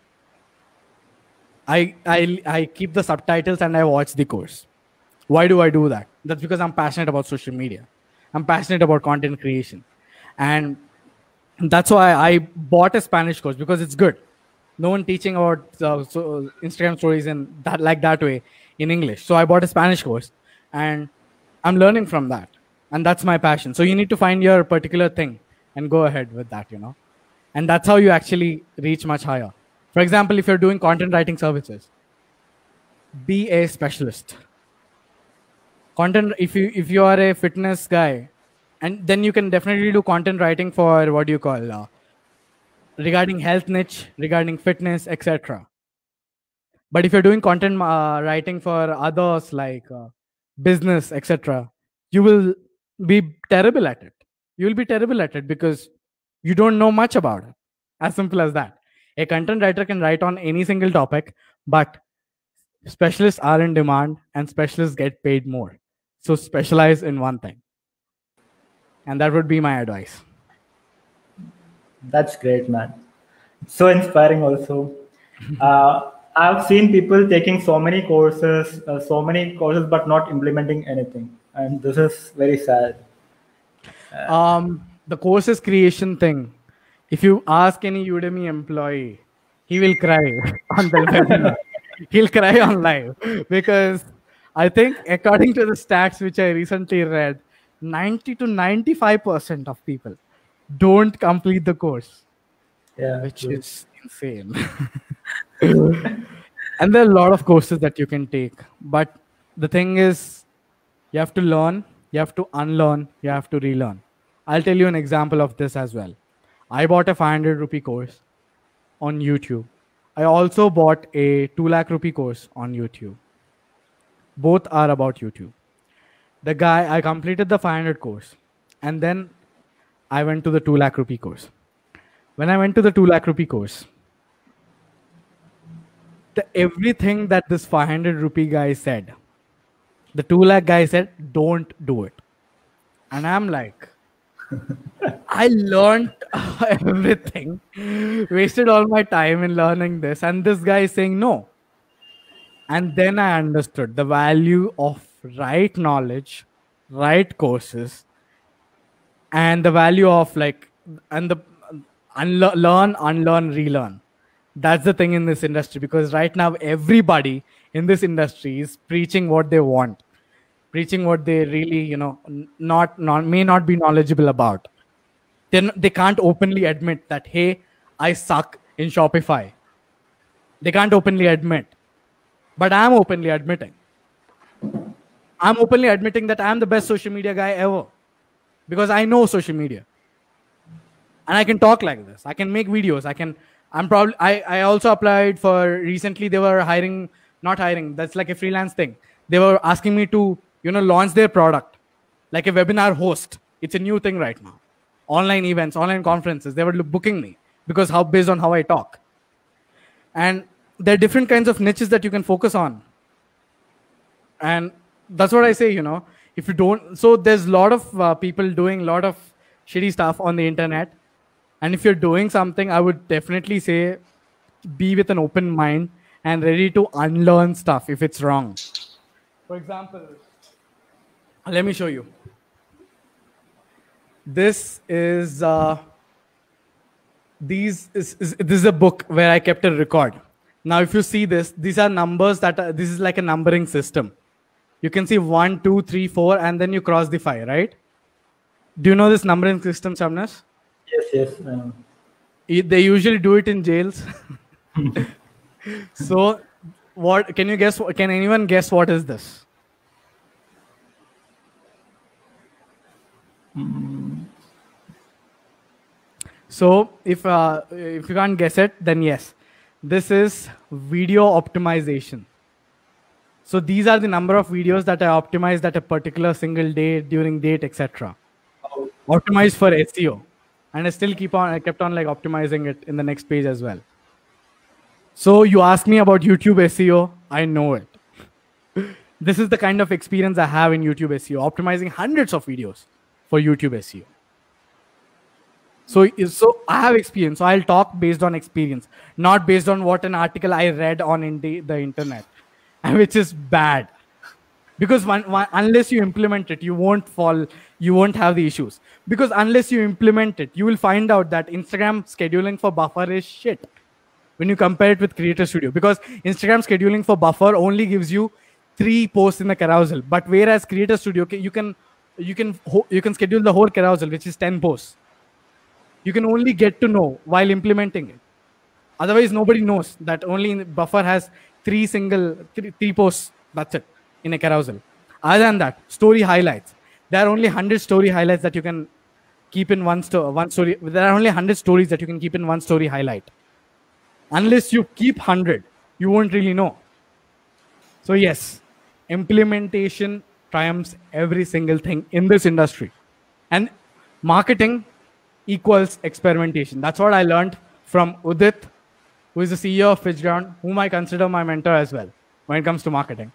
S1: I, I, I keep the subtitles and I watch the course. Why do I do that? That's because I'm passionate about social media. I'm passionate about content creation. And that's why I bought a Spanish course, because it's good. No one teaching about uh, so Instagram stories in that like that way in English. So I bought a Spanish course and I'm learning from that. And that's my passion. So you need to find your particular thing and go ahead with that, you know. And that's how you actually reach much higher. For example, if you're doing content writing services, be a specialist. Content, if you if you are a fitness guy, and then you can definitely do content writing for what do you call uh, regarding health niche, regarding fitness, et cetera. But if you're doing content uh, writing for others like uh, business, et cetera, you will be terrible at it. You will be terrible at it because you don't know much about it. As simple as that. A content writer can write on any single topic, but specialists are in demand and specialists get paid more. So specialize in one thing. And that would be my advice.
S2: That's great, man. So inspiring also. uh, I've seen people taking so many courses, uh, so many courses, but not implementing anything. And this is very sad.
S1: Um, the courses creation thing. If you ask any Udemy employee, he will cry on the webinar. He'll cry on live because I think according to the stats which I recently read, ninety to ninety-five percent of people don't complete the course,
S2: Yeah,
S1: which
S2: true.
S1: is insane. And there are a lot of courses that you can take. But the thing is, you have to learn, you have to unlearn, you have to relearn. I'll tell you an example of this as well. I bought a five hundred rupee course on YouTube. I also bought a two lakh rupee course on YouTube. Both are about YouTube. The guy, I completed the five hundred course and then I went to the two lakh rupee course. When I went to the two lakh rupee course, the, everything that this five hundred rupee guy said, the two lakh guy said, don't do it. And I'm like, I learned everything, wasted all my time in learning this, and this guy is saying no. And then I understood the value of right knowledge, right courses, and the value of like, and the unlearn, learn, unlearn, relearn. That's the thing in this industry, because right now everybody in this industry is preaching what they want, preaching what they really, you know, not, not may not be knowledgeable about. Then they can't openly admit that, hey, I suck in Shopify. They can't openly admit. But I'm openly admitting. I'm openly admitting that I'm the best social media guy ever. Because I know social media. And I can talk like this. I can make videos. I can, I'm probably, I, I also applied for, recently they were hiring, not hiring, that's like a freelance thing. They were asking me to, you know, launch their product. Like a webinar host. It's a new thing right now. Online events, online conferences, they were booking me because how, based on how I talk. And there are different kinds of niches that you can focus on. And that's what I say, you know, if you don't, so there's a lot of uh, people doing a lot of shitty stuff on the internet. And if you're doing something, I would definitely say, be with an open mind and ready to unlearn stuff if it's wrong. For example, let me show you. This is, uh, these is, is, this is a book where I kept a record. Now, if you see this, these are numbers that are, this is like a numbering system. You can see one, two, three, four, and then you cross the five, right? Do you know this numbering system, Shamnas?
S2: Yes, yes. Um.
S1: They usually do it in jails. So, what can you guess? Can anyone guess what is this?
S2: Mm.
S1: So, if uh, if you can't guess it, then yes. This is video optimization. So these are the number of videos that I optimized at a particular single day, during date, et cetera.
S2: Oh.
S1: Optimized for S E O. And I still keep on, I kept on like optimizing it in the next page as well. So you ask me about YouTube S E O, I know it. This is the kind of experience I have in YouTube S E O, optimizing hundreds of videos for YouTube S E O. So, so I have experience. So I'll talk based on experience, not based on what an article I read on in the, the internet, which is bad. Because one, one, unless you implement it, you won't fall, you won't have the issues. Because unless you implement it, you will find out that Instagram scheduling for buffer is shit when you compare it with Creator Studio. Because Instagram scheduling for buffer only gives you three posts in the carousel. But whereas Creator Studio, you can, you can, you can schedule the whole carousel, which is ten posts. You can only get to know while implementing it. Otherwise, nobody knows that only buffer has three single, three, three posts. That's it in a carousel. Other than that, story highlights. There are only one hundred story highlights that you can keep in one, sto one story. There are only one hundred stories that you can keep in one story highlight. Unless you keep one hundred, you won't really know. So yes, implementation triumphs every single thing in this industry. And marketing equals experimentation. That's what I learned from Udit, who is the C E O of PitchGround, whom I consider my mentor as well when it comes to marketing.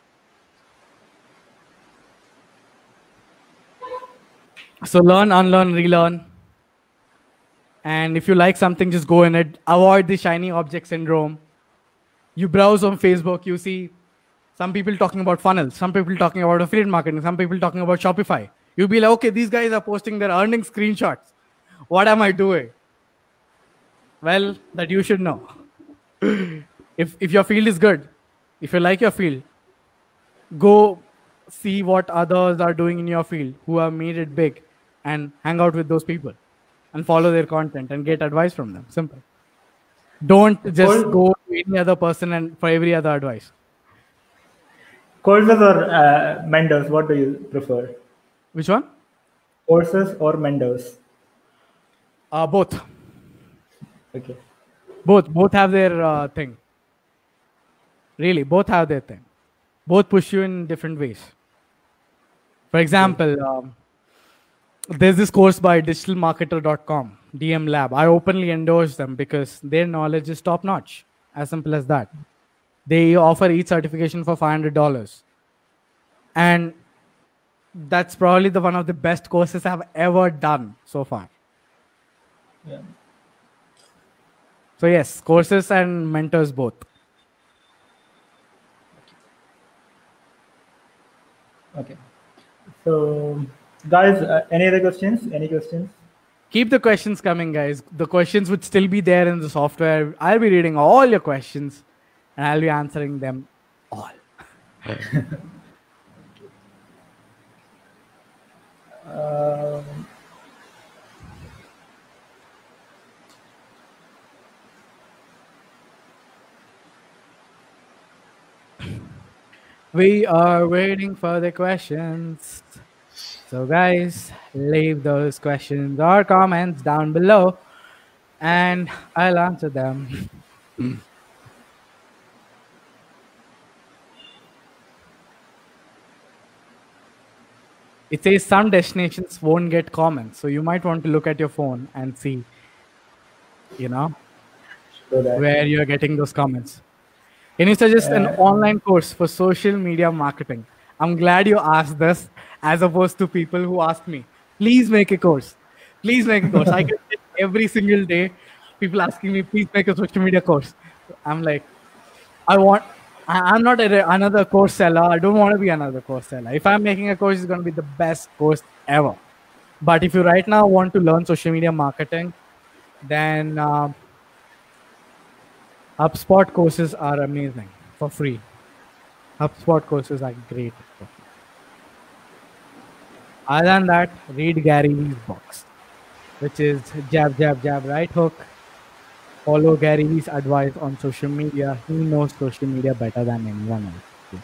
S1: So learn, unlearn, relearn. And if you like something, just go in it. Avoid the shiny object syndrome. You browse on Facebook, you see some people talking about funnels, some people talking about affiliate marketing, some people talking about Shopify. You'll be like, okay, these guys are posting their earnings screenshots. What am I doing? Well, that you should know. if, if your field is good, if you like your field, go see what others are doing in your field who have made it big and hang out with those people and follow their content and get advice from them. Simple. Don't just go to any other person and for every other advice.
S2: Courses or uh, mentors, what do you prefer?
S1: Which one?
S2: Courses or mentors?
S1: Uh, both.
S2: Okay.
S1: Both. Both have their uh, thing. Really, both have their thing. Both push you in different ways. For example, um, there's this course by digital marketer dot com, D M Lab. I openly endorse them because their knowledge is top notch. As simple as that. They offer each certification for five hundred dollars. And that's probably the one of the best courses I've ever done so far.
S2: Yeah.
S1: So yes, courses and mentors both.
S2: Okay. So, guys, uh, any other questions? Any questions?
S1: Keep the questions coming, guys. The questions would still be there in the software. I'll be reading all your questions and I'll be answering them all.
S2: Um,
S1: We are waiting for the questions. So, guys, leave those questions or comments down below and I'll answer them. It says some destinations won't get comments. So, you might want to look at your phone and see, you know,
S2: so that,
S1: where you're getting those comments. Can you suggest an
S2: Uh,
S1: online course for social media marketing? I'm glad you asked this as opposed to people who ask me, please make a course. Please make a course. I get it every single day. People asking me, please make a social media course. I'm like, I want, I- I'm not a, another course seller. I don't want to be another course seller. If I'm making a course, it's going to be the best course ever. But if you right now want to learn social media marketing, then uh, HubSpot courses are amazing for free. HubSpot courses are great. Other than that, read Gary Vee's books, which is jab, jab, jab, right hook. Follow Gary Vee's advice on social media. He knows social media better than anyone else.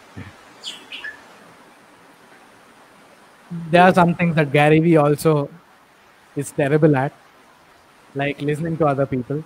S1: There are some things that Gary Vee also is terrible at, like listening to other people.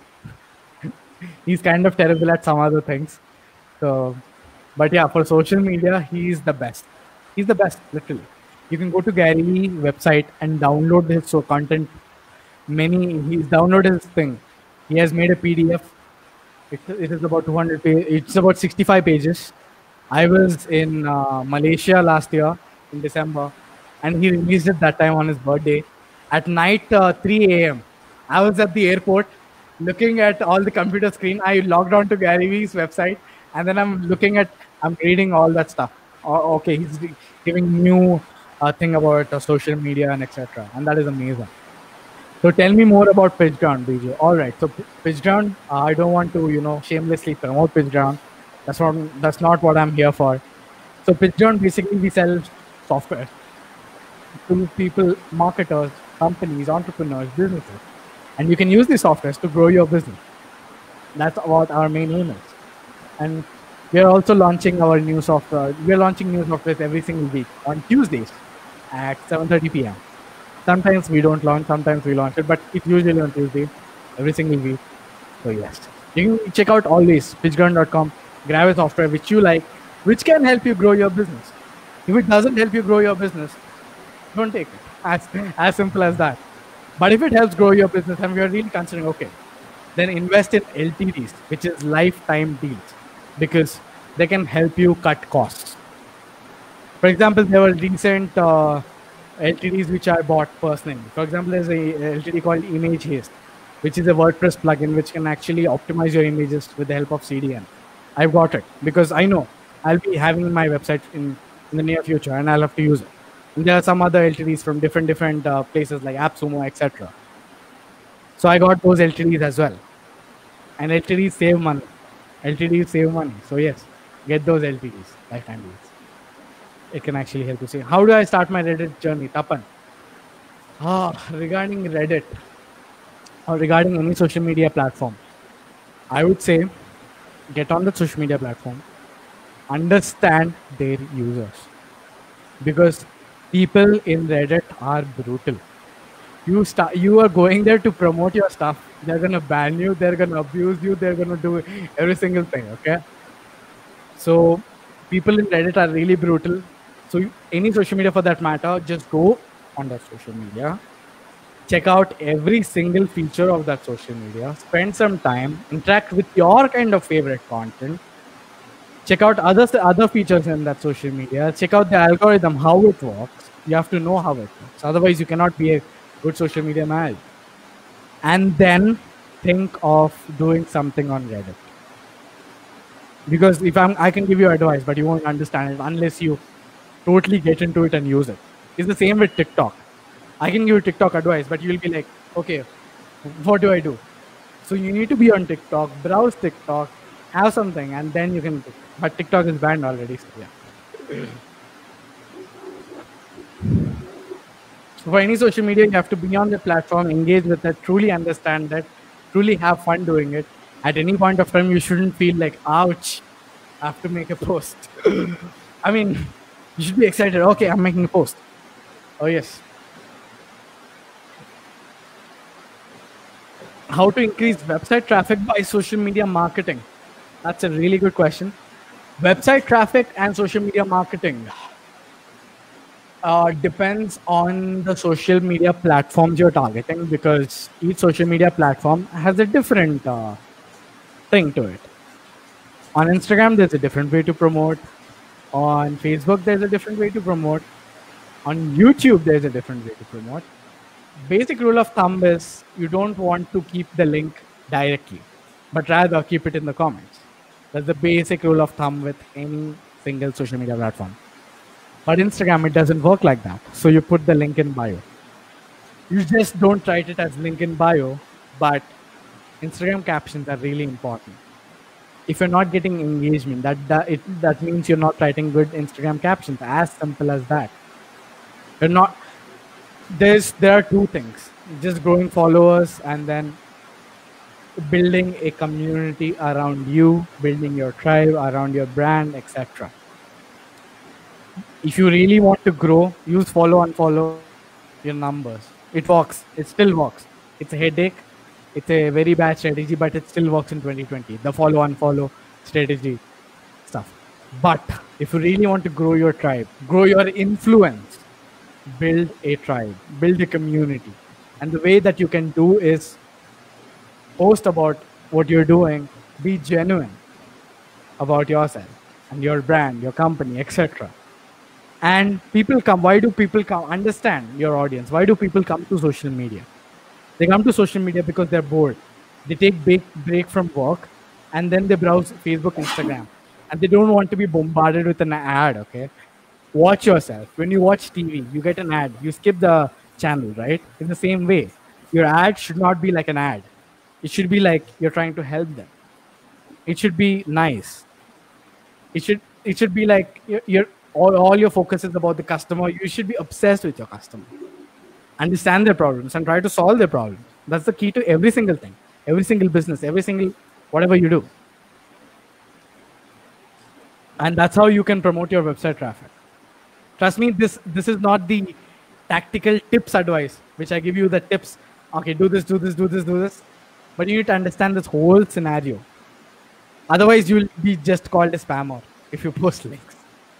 S1: He's kind of terrible at some other things. So, but yeah, for social media, he's the best. He's the best, literally. You can go to Gary Vee's website and download his so content. Many he's downloaded his thing. He has made a P D F. It, it is about two hundred pages. It's about sixty-five pages. I was in uh, Malaysia last year in December, and he released it that time on his birthday. At night, uh, three a m, I was at the airport looking at all the computer screen. I logged on to Gary Vee's website, and then I'm looking at, I'm reading all that stuff. Oh, okay, he's giving new uh, thing about uh, social media and et cetera. And that is amazing. So tell me more about PitchGround, B J. All right, so PitchGround, uh, I don't want to, you know, shamelessly promote PitchGround. That's not that's not what I'm here for. So PitchGround, basically we sell software to people, marketers, companies, entrepreneurs, businesses, and you can use these softwares to grow your business. That's what our main aim is. And we are also launching our new software. We are launching new software every single week on Tuesdays at seven thirty p m Sometimes we don't launch, sometimes we launch it, but it's usually on Tuesday, every single week. So yes, you can check out always pitchground dot com, grab a software which you like, which can help you grow your business. If it doesn't help you grow your business, don't take it. As, as simple as that. But if it helps grow your business and we are really considering, okay, then invest in L T Ds, which is lifetime deals, because they can help you cut costs. For example, there were recent uh, L T Ds which I bought personally. For example, there's a L T D called Image Haste, which is a WordPress plugin which can actually optimize your images with the help of C D N. I've got it because I know I'll be having my website in, in the near future and I'll have to use it. And there are some other L T Ds from different different uh, places like AppSumo, et cetera. So I got those L T Ds as well. And L T Ds save money. L T Ds save money. So yes, get those L T Ds, lifetime deals. It can actually help you see. How do I start my Reddit journey? Tapan. Ah, regarding Reddit or regarding any social media platform, I would say get on the social media platform, understand their users. Because people in Reddit are brutal. You start, you are going there to promote your stuff. They're gonna ban you. They're gonna abuse you. They're gonna do every single thing. Okay. So people in Reddit are really brutal. So you, any social media for that matter, just go on that social media, check out every single feature of that social media, spend some time, interact with your kind of favorite content, Check out other other features in that social media. Check out the algorithm, how it works. You have to know how it works. Otherwise, you cannot be a good social media manager. And then think of doing something on Reddit. Because if I'm, I can give you advice, but you won't understand it unless you totally get into it and use it. It's the same with TikTok. I can give you TikTok advice, but you'll be like, okay, what do I do? So you need to be on TikTok, browse TikTok, have something, and then you can. But TikTok is banned already, so yeah. So for any social media, you have to be on the platform, engage with it, truly understand it, truly have fun doing it. At any point of time, you shouldn't feel like, ouch, I have to make a post. I mean, you should be excited. Okay, I'm making a post. Oh, yes. How to increase website traffic by social media marketing? That's a really good question. Website traffic and social media marketing uh, depends on the social media platforms you're targeting, because each social media platform has a different uh, thing to it. On Instagram, there's a different way to promote. On Facebook, there's a different way to promote. On YouTube, there's a different way to promote. Basic rule of thumb is you don't want to keep the link directly, but rather keep it in the comments. That's the basic rule of thumb with any single social media platform. But Instagram, it doesn't work like that. So you put the link in bio. You just don't write it as link in bio, but Instagram captions are really important. If you're not getting engagement, that that, it, that means you're not writing good Instagram captions. As simple as that. You're not. There's there are two things: just growing followers and then building a community around you, building your tribe around your brand, et cetera. If you really want to grow, use follow and follow your numbers. It works. It still works. It's a headache. It's a very bad strategy, but it still works in twenty twenty. The follow and follow strategy stuff. But if you really want to grow your tribe, grow your influence, build a tribe, build a community. And the way that you can do is post about what you're doing, be genuine about yourself and your brand, your company, et cetera. And people come. Why do people come? Understand your audience. Why do people come to social media? They come to social media because they're bored. They take big break from work and then they browse Facebook, Instagram. And they don't want to be bombarded with an ad, okay? Watch yourself. When you watch T V, you get an ad. You skip the channel, right? In the same way, your ad should not be like an ad. It should be like you're trying to help them. It should be nice. It should it should be like you're, you're all, all your focus is about the customer. You should be obsessed with your customer. Understand their problems and try to solve their problems. That's the key to every single thing, every single business, every single whatever you do. And that's how you can promote your website traffic. Trust me, this this is not the tactical tips advice, which I give you the tips. Okay, do this, do this, do this, do this. But you need to understand this whole scenario. Otherwise, you'll be just called a spammer if you post links.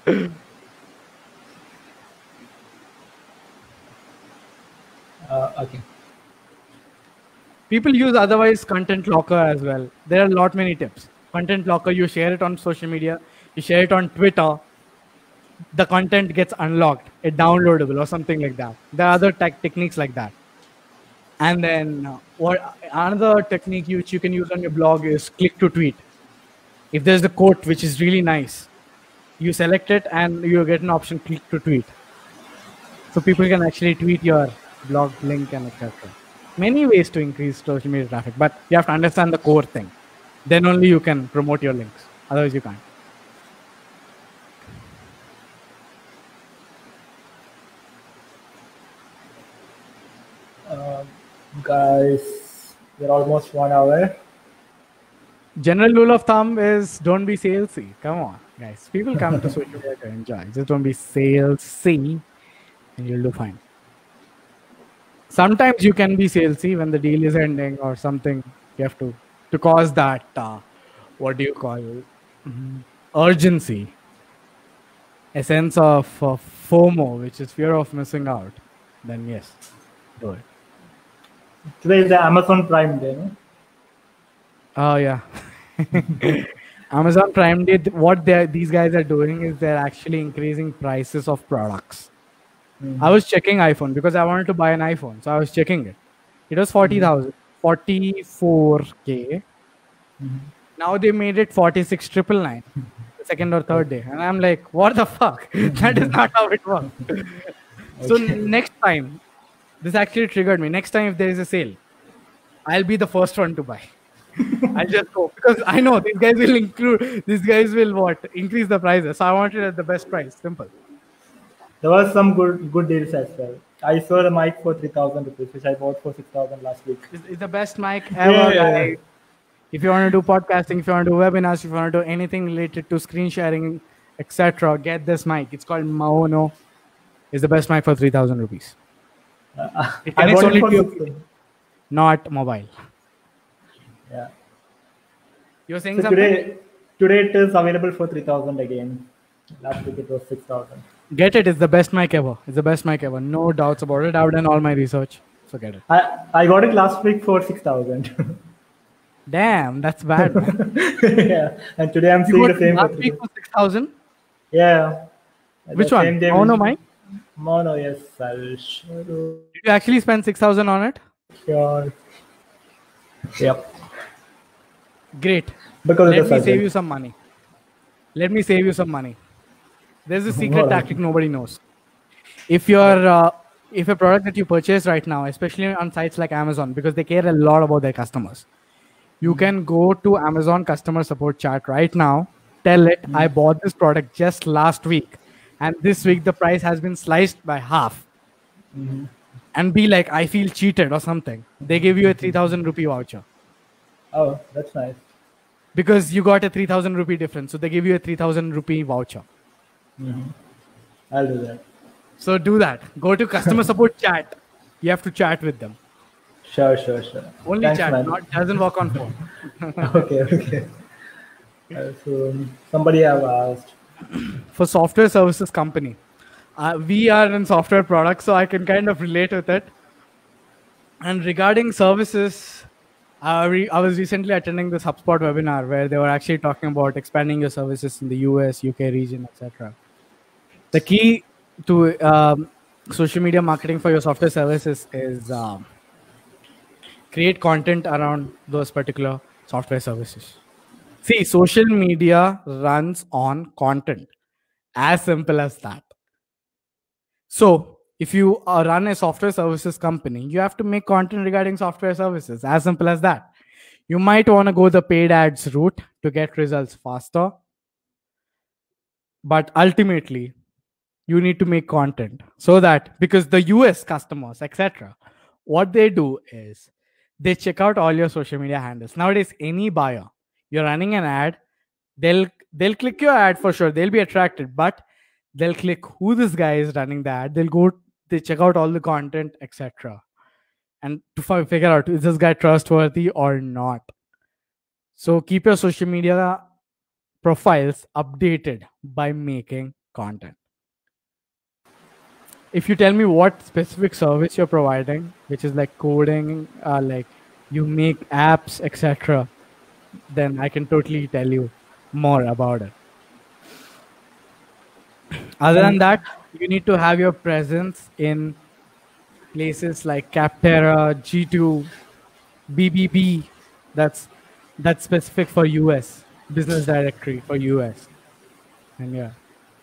S2: Uh, okay.
S1: People use otherwise Content Locker as well. There are a lot many tips. Content Locker, you share it on social media, you share it on Twitter, the content gets unlocked, it's downloadable or something like that. There are other tech techniques like that. And then uh, what another technique which you can use on your blog is click to tweet. If there's a quote which is really nice, you select it and you get an option click to tweet. So people can actually tweet your blog link and et cetera. Many ways to increase social media traffic, but you have to understand the core thing. Then only you can promote your links. Otherwise, you can't.
S2: Uh, guys, we're almost one hour.
S1: General rule of thumb is don't be salesy. Come on, guys. People come to social media to enjoy. Just don't be salesy and you'll do fine. Sometimes you can be salesy when the deal is ending or something. You have to, to cause that, uh, what do you call it? Mm-hmm. Urgency. A sense of uh, FOMO, which is fear of missing out. Then yes, do it.
S2: Today is the Amazon Prime Day, no?
S1: Oh, yeah. Amazon Prime Day, what they these guys are doing is they're actually increasing prices of products.
S2: Mm-hmm.
S1: I was checking iPhone because I wanted to buy an iPhone, so I was checking it. It was forty thousand, forty-four k.
S2: Mm-hmm.
S1: Now they made it forty-six triple nine, the second or third day, and I'm like, what the fuck? That is not how it works. So next time, this actually triggered me. Next time if there is a sale, I'll be the first one to buy. I'll just go because I know these guys will include. These guys will what increase the prices. So I want it at the best price. Simple.
S2: There was some good good deals as well. I saw the mic for three thousand rupees, which I bought for six thousand last week.
S1: It's, it's the best mic ever.
S2: Yeah, yeah.
S1: Guys. If you want to do podcasting, if you want to do webinars, if you want to do anything related to screen sharing, et cetera, get this mic. It's called Maono. It's the best mic for three thousand rupees.
S2: Uh,
S1: It
S2: I
S1: connects
S2: bought
S1: only
S2: it for
S1: to your,
S2: sixteen.
S1: not mobile.
S2: Yeah.
S1: You're saying
S2: So
S1: something?
S2: today, today it is available for three thousand again. Last week it was six thousand.
S1: Get it. It's the best mic ever. It's the best mic ever. No doubts about it. I've done all my research. So get it.
S2: I, I got it last week for six thousand.
S1: Damn, that's bad. Man.
S2: Yeah. And today I'm
S1: You
S2: seeing
S1: got
S2: the same
S1: last
S2: for
S1: week for six thousand?
S2: Yeah. At
S1: Which
S2: the
S1: one?
S2: same day
S1: Mono
S2: we-
S1: mic?
S2: Mono, yes. I'll show you.
S1: Did you actually spend six thousand on it?
S2: Sure. Yep.
S1: Great.
S2: Because
S1: Let
S2: of
S1: me
S2: the
S1: save
S2: surgeon.
S1: you some money. Let me save you some money. There's a secret
S2: Alright.
S1: tactic nobody knows. If you're uh, if a product that you purchase right now, especially on sites like Amazon, because they care a lot about their customers, you can go to Amazon customer support chat right now. Tell it I bought this product just last week, and this week the price has been sliced by half, and be like, I feel cheated or something. They give you a three thousand rupee voucher.
S2: Oh, that's nice.
S1: Because you got a three thousand rupee difference. So they give you a three thousand rupee voucher.
S2: I'll do that.
S1: So do that. Go to customer support chat. You have to chat with them.
S2: Sure, sure, sure.
S1: Only
S2: Thanks,
S1: chat,
S2: man.
S1: not doesn't work on phone.
S2: Okay, okay. Uh, so somebody have asked.
S1: For software services company, uh, we are in software products, so I can kind of relate with it. And regarding services, uh, re- I was recently attending this HubSpot webinar where they were actually talking about expanding your services in the U S, U K region, et cetera. The key to um, social media marketing for your software services is um, create content around those particular software services. See, social media runs on content. As simple as that. So, if you uh, run a software services company, you have to make content regarding software services. As simple as that. You might want to go the paid ads route to get results faster. But ultimately, you need to make content so that because the U S customers, et cetera, what they do is they check out all your social media handles. Nowadays, any buyer, you're running an ad, they'll they'll click your ad for sure. They'll be attracted, but they'll click who this guy is running the ad. They'll go, they check out all the content, et cetera, and to fi- figure out is this guy trustworthy or not. So keep your social media profiles updated by making content. If you tell me what specific service you're providing, which is like coding, uh, like you make apps, et cetera, then I can totally tell you more about it. Other than that, you need to have your presence in places like Capterra, G two, B B B. That's that's specific for U S, business directory for U S. And yeah.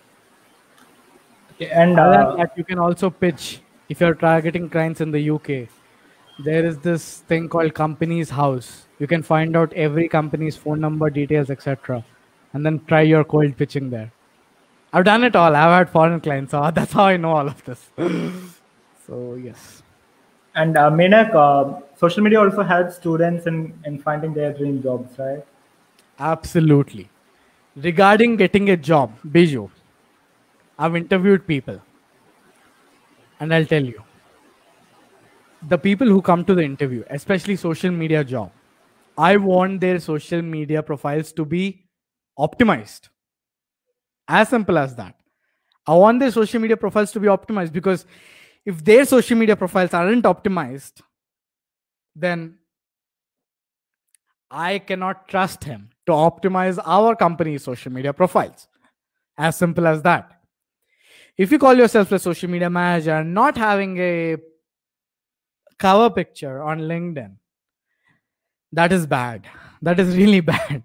S2: Okay, and
S1: Other
S2: uh,
S1: than that, you can also pitch if you're targeting clients in the U K. There is this thing called Companies House. You can find out every company's phone number, details, et cetera, and then try your cold pitching there. I've done it all. I've had foreign clients, so that's how I know all of this. So yes.
S2: and uh, Menak, uh, social media also helps students in, in finding their dream jobs, right?
S1: Absolutely. Regarding getting a job, Biju, I've interviewed people. And I'll tell you, the people who come to the interview, especially social media job, I want their social media profiles to be optimized. As simple as that. I want their social media profiles to be optimized because if their social media profiles aren't optimized, then I cannot trust him to optimize our company's social media profiles. As simple as that. If you call yourself a social media manager and not having a cover picture on LinkedIn, that is bad. That is really bad.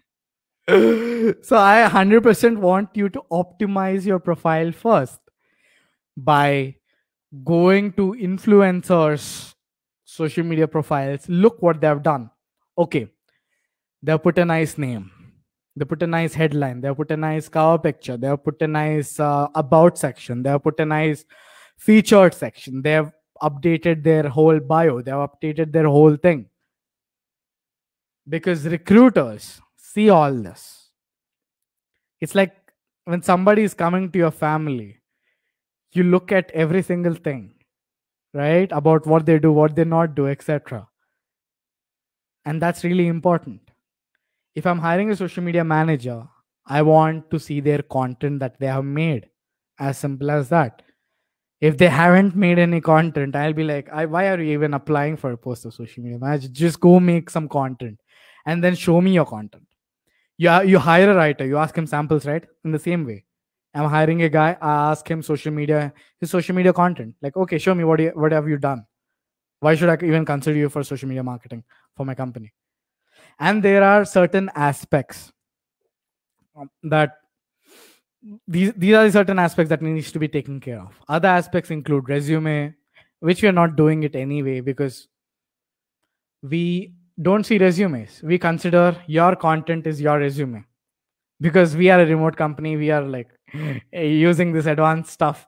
S1: So I one hundred percent want you to optimize your profile first by going to influencers' social media profiles. Look what they have done. Okay, they have put a nice name. They put a nice headline. They have put a nice cover picture. They have put a nice uh, about section. They have put a nice featured section. They have updated their whole bio. They have updated their whole thing. Because recruiters see all this. It's like when somebody is coming to your family, you look at every single thing, right? About what they do, what they not do, et cetera. And that's really important. If I'm hiring a social media manager, I want to see their content that they have made. As simple as that. If they haven't made any content, I'll be like, I, why are you even applying for a post of social media manager? Just go make some content and then show me your content. You, you hire a writer, you ask him samples, right? In the same way. I'm hiring a guy, I ask him social media, his social media content. Like, okay, show me what, you, what have you done? Why should I even consider you for social media marketing for my company? And there are certain aspects that these, these are the certain aspects that needs to be taken care of. Other aspects include resume, which we are not doing it anyway because we don't see resumes. We consider your content is your resume. Because we are a remote company, we are like using this advanced stuff.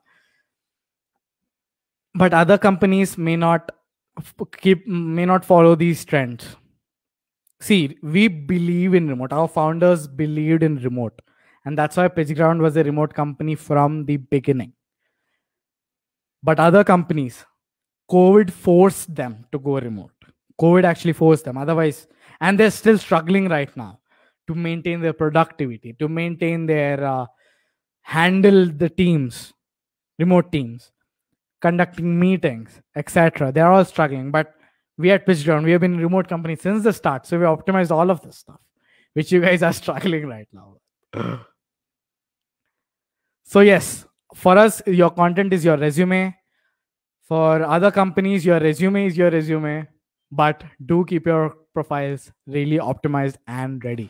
S1: But other companies may not keep may not follow these trends. See, we believe in remote. Our founders believed in remote. And that's why PitchGround was a remote company from the beginning. But other companies, COVID forced them to go remote. COVID actually forced them. Otherwise, and they're still struggling right now to maintain their productivity, to maintain their uh, handle the teams, remote teams, conducting meetings, et cetera. They're all struggling. But we at PitchGround, we have been a remote company since the start. So we optimized all of this stuff, which you guys are struggling right now. So yes, for us, your content is your resume. For other companies, your resume is your resume. But do keep your profiles really optimized and ready.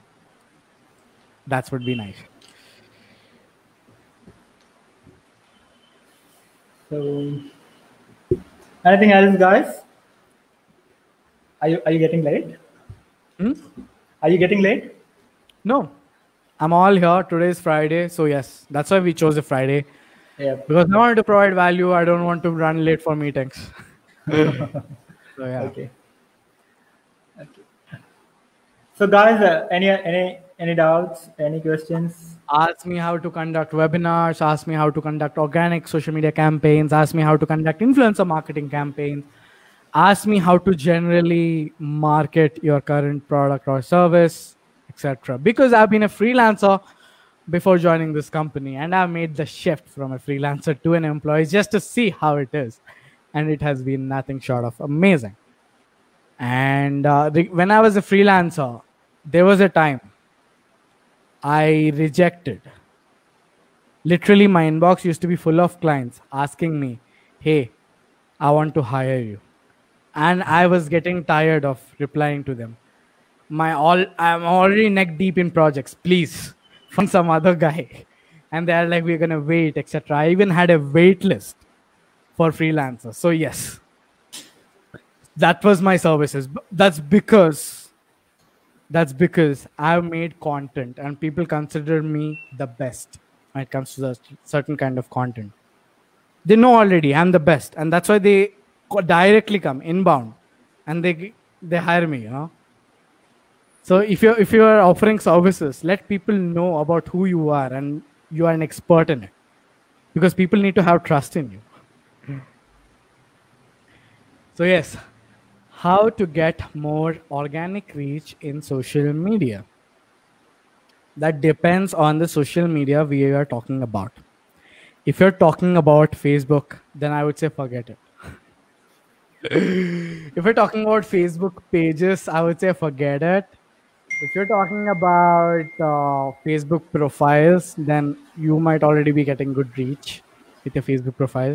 S1: That would be nice.
S2: So, anything else, guys? Are you are you getting late?
S1: Hmm?
S2: Are you getting late?
S1: No, I'm all here. Today is Friday, so yes, that's why we chose a Friday.
S2: Yeah.
S1: Because I want to provide value. I don't want to run late for meetings. So yeah.
S2: Okay. Okay. So guys, uh, any any any doubts? Any questions?
S1: Ask me how to conduct webinars. Ask me how to conduct organic social media campaigns. Ask me how to conduct influencer marketing campaigns. Ask me how to generally market your current product or service, et cetera. Because I've been a freelancer before joining this company, and I've made the shift from a freelancer to an employee just to see how it is. And it has been nothing short of amazing. And uh, the, when I was a freelancer, there was a time I rejected. Literally, my inbox used to be full of clients asking me, hey, I want to hire you. And I was getting tired of replying to them. My all I'm already neck deep in projects. Please find some other guy. And they're like, we're gonna wait, et cetera. I even had a wait list for freelancers. So yes, that was my services. That's because that's because I've made content and people consider me the best when it comes to the certain kind of content. They know already I'm the best, and that's why they directly come inbound and they they hire me, you know. So if you're if you are offering services, let people know about who you are and you are an expert in it, because people need to have trust in you. So yes, how to get more organic reach in social media. That depends on the social media we are talking about. If you're talking about Facebook, then I would say forget it. If we're talking about Facebook pages, I would say forget it. If you're talking about uh, Facebook profiles, then you might already be getting good reach with your Facebook profile.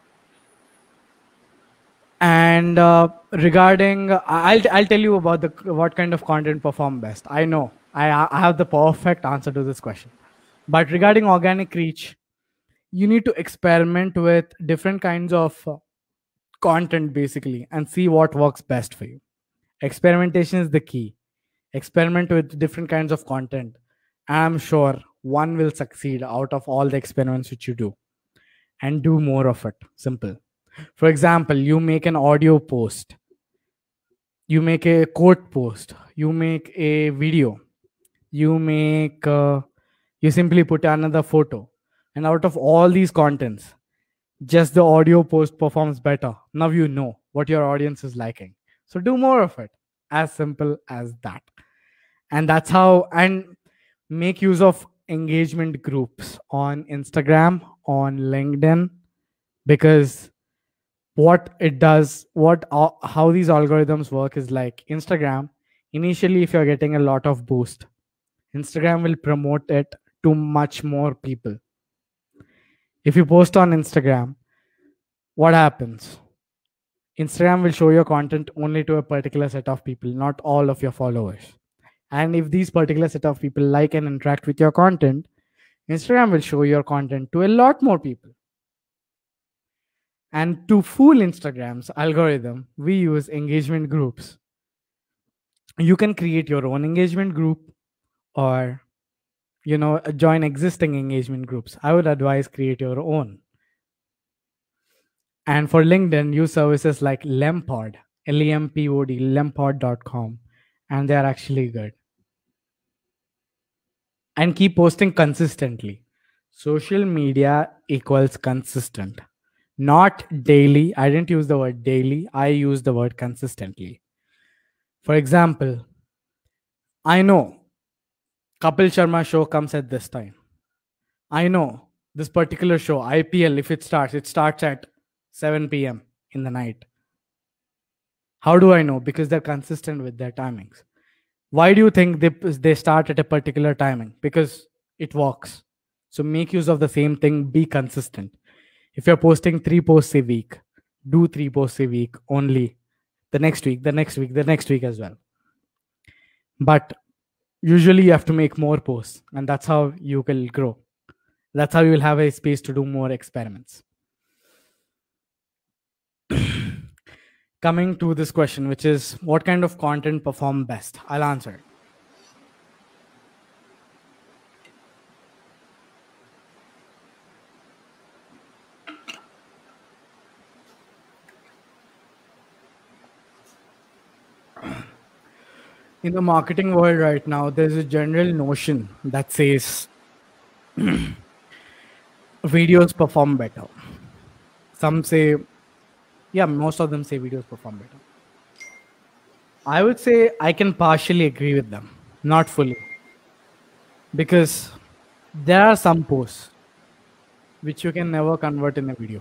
S1: And uh, regarding, I'll I'll tell you about the what kind of content perform best. I know I I have the perfect answer to this question. But regarding organic reach, you need to experiment with different kinds of uh, content basically and see what works best for you. Experimentation is the key. Experiment with different kinds of content. I'm sure one will succeed out of all the experiments which you do, and do more of it. Simple. For example, you make an audio post, you make a quote post, you make a video, you make uh, you simply put another photo, and out of all these contents, just the audio post performs better. Now you know what your audience is liking, so do more of it. As simple as that. And that's how. And make use of engagement groups on Instagram, on LinkedIn, because what it does, what uh, how these algorithms work is like Instagram. Initially, if you're getting a lot of boost, Instagram will promote it to much more people. If you post on Instagram, what happens? Instagram will show your content only to a particular set of people, not all of your followers. And if these particular set of people like and interact with your content, Instagram will show your content to a lot more people. And to fool Instagram's algorithm, we use engagement groups. You can create your own engagement group, or you know, join existing engagement groups. I would advise create your own. And for LinkedIn, use services like Lempod, L E M P O D, lempod dot com, and they are actually good. And keep posting consistently. Social media equals consistent, not daily. I didn't use the word daily, I use the word consistently. For example, I know Kapil Sharma show comes at this time. I know this particular show, I P L, if it starts, it starts at seven p m in the night. How do I know? Because they're consistent with their timings. Why do you think they, they start at a particular timing? Because it works. So make use of the same thing, be consistent. If you're posting three posts a week, do three posts a week only. The next week, the next week, the next week as well. But usually you have to make more posts, and that's how you will grow. That's how you will have a space to do more experiments. Coming to this question, which is what kind of content perform best? I'll answer. In the marketing world right now, there's a general notion that says videos perform better. Some say, yeah, most of them say videos perform better. I would say I can partially agree with them, not fully. Because there are some posts which you can never convert in a video.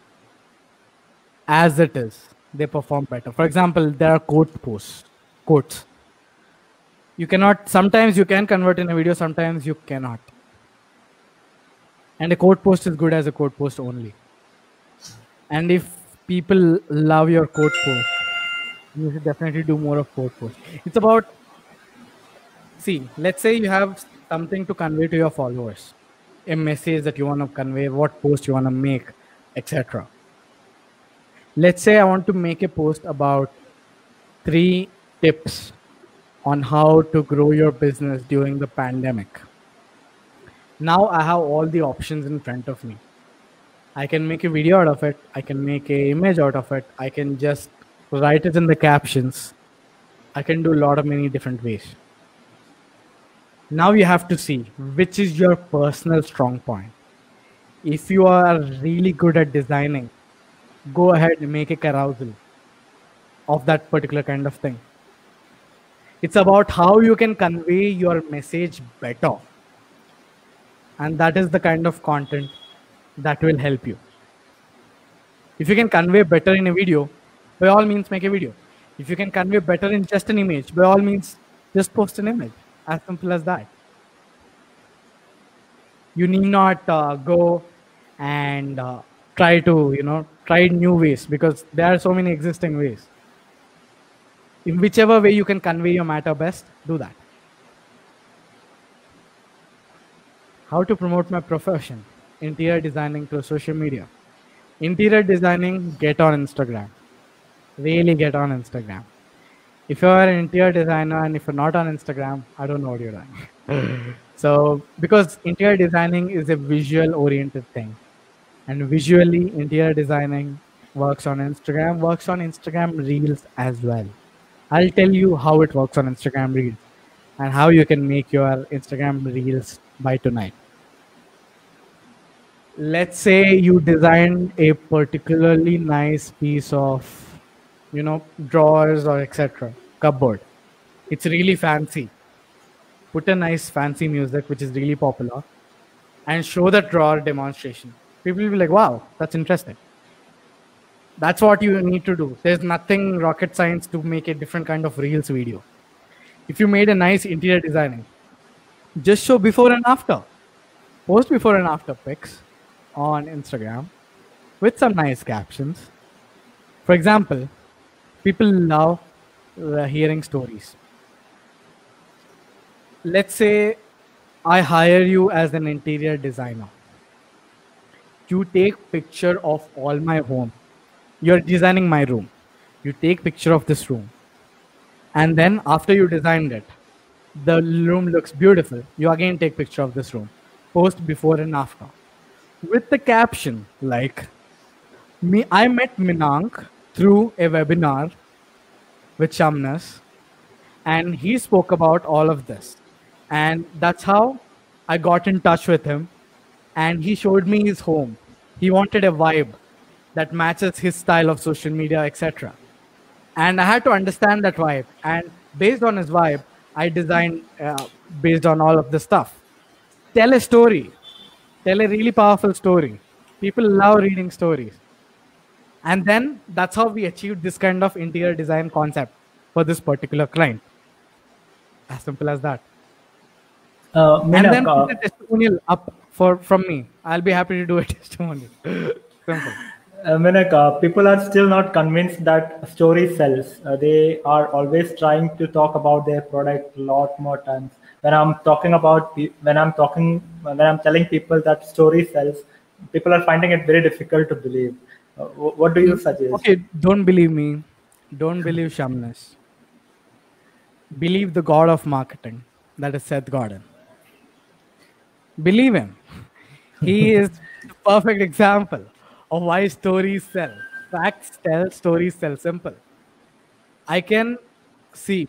S1: As it is, they perform better. For example, there are quote posts, quotes. You cannot, sometimes you can convert in a video, sometimes you cannot. And a quote post is good as a quote post only. And if people love your quote post, you should definitely do more of quote posts. It's about, see, let's say you have something to convey to your followers, a message that you want to convey, what post you want to make, et cetera. Let's say I want to make a post about three tips on how to grow your business during the pandemic. Now I have all the options in front of me. I can make a video out of it. I can make an image out of it. I can just write it in the captions. I can do a lot of many different ways. Now you have to see which is your personal strong point. If you are really good at designing, go ahead and make a carousel of that particular kind of thing. It's about how you can convey your message better. And that is the kind of content that will help you. If you can convey better in a video, by all means make a video. If you can convey better in just an image, by all means Just post an image. As simple as that. You need not uh, go and uh, try to, you know, try new ways, because there are so many existing ways. In whichever way you can convey your matter best, do that. How to promote my profession? Interior designing through social media. Interior designing, get on Instagram. Really get on Instagram. If you're an interior designer and if you're not on Instagram, I don't know what you're doing. So, because interior designing is a visual oriented thing, and visually interior designing works on Instagram, works on Instagram Reels as well. I'll tell you how it works on Instagram Reels and how you can make your Instagram Reels by tonight. Let's say you designed a particularly nice piece of, you know, drawers or et cetera, cupboard. It's really fancy. Put a nice fancy music, which is really popular, and show the drawer demonstration. People will be like, wow, that's interesting. That's what you need to do. There's nothing rocket science to make a different kind of Reels video. If you made a nice interior designing, just show before and after. Post before and after pics on Instagram with some nice captions. For example, people love uh, hearing stories. Let's say I hire you as an interior designer. You take picture of all my home. You're designing my room. You take picture of this room. And then after you designed it, the room looks beautiful. You again take picture of this room. Post before and after. With the caption like, me, I met Minank through a webinar with Shamnas, and he spoke about all of this. And that's how I got in touch with him, and he showed me his home. He wanted a vibe that matches his style of social media, et cetera. And I had to understand that vibe. And based on his vibe, I designed uh, based on all of the stuff. Tell a story. Tell a really powerful story. People love reading stories. And then that's how we achieved this kind of interior design concept for this particular client. As simple as that.
S2: Uh,
S1: and then put a testimonial up for from me. I'll be happy to do a testimonial. Simple.
S2: Uh, Minak, uh, people are still not convinced that story sells. Uh, they are always trying to talk about their product a lot more times. When I'm talking about, when I'm talking, when I'm telling people that story sells, people are finding it very difficult to believe. Uh, what do you suggest?
S1: Okay, don't believe me. Don't believe Shamnas. Believe the god of marketing, that is Seth Godin. Believe him. He is the perfect example of why stories sell. Facts tell, stories sell. Simple. I can see.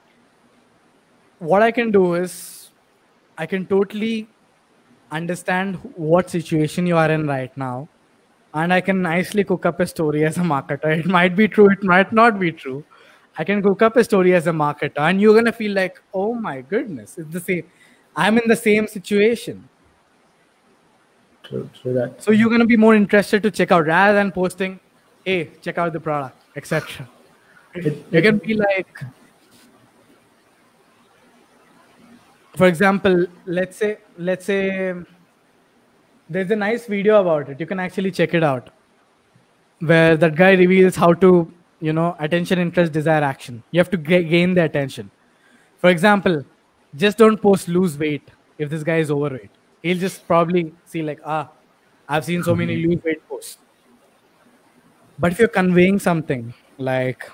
S1: What I can do is, I can totally understand what situation you are in right now, and I can nicely cook up a story as a marketer. It might be true, it might not be true. I can cook up a story as a marketer, and you're gonna feel like, oh my goodness, it's the same. I'm in the same situation.
S2: True, true that.
S1: So you're gonna be more interested to check out rather than posting, hey, check out the product, et cetera. You can be like, for example, let's say, let's say there's a nice video about it. You can actually check it out, where that guy reveals how to, you know, attention, interest, desire, action. You have to gain the attention. For example, just don't post lose weight if this guy is overweight. He'll just probably see like, ah, I've seen so many lose weight posts. But if you're conveying something like,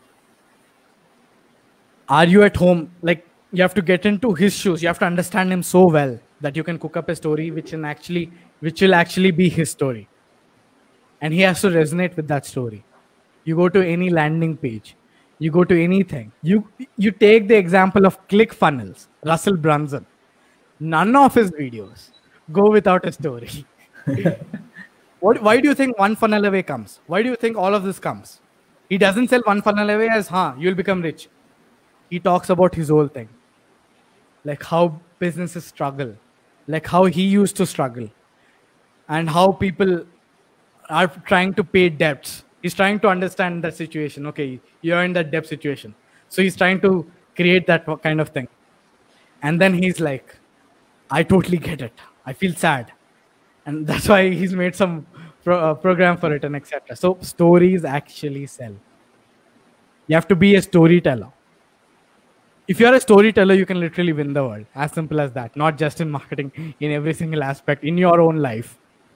S1: are you at home? Like, you have to get into his shoes. You have to understand him so well that you can cook up a story which can actually, which will actually be his story. And he has to resonate with that story. You go to any landing page, you go to anything. You you take the example of ClickFunnels, Russell Brunson. None of his videos go without a story. What? Why do you think one funnel away comes? Why do you think all of this comes? He doesn't sell one funnel away as, huh, you'll become rich. He talks about his whole thing. Like how businesses struggle, like how he used to struggle, and how people are trying to pay debts. He's trying to understand that situation. Okay, you're in that debt situation. So he's trying to create that kind of thing. And then he's like, I totally get it. I feel sad. And that's why he's made some pro- uh, program for it and et cetera. So stories actually sell. You have to be a storyteller. If you're a storyteller, you can literally win the world. As simple as that. Not just in marketing, in every single aspect, in your own life.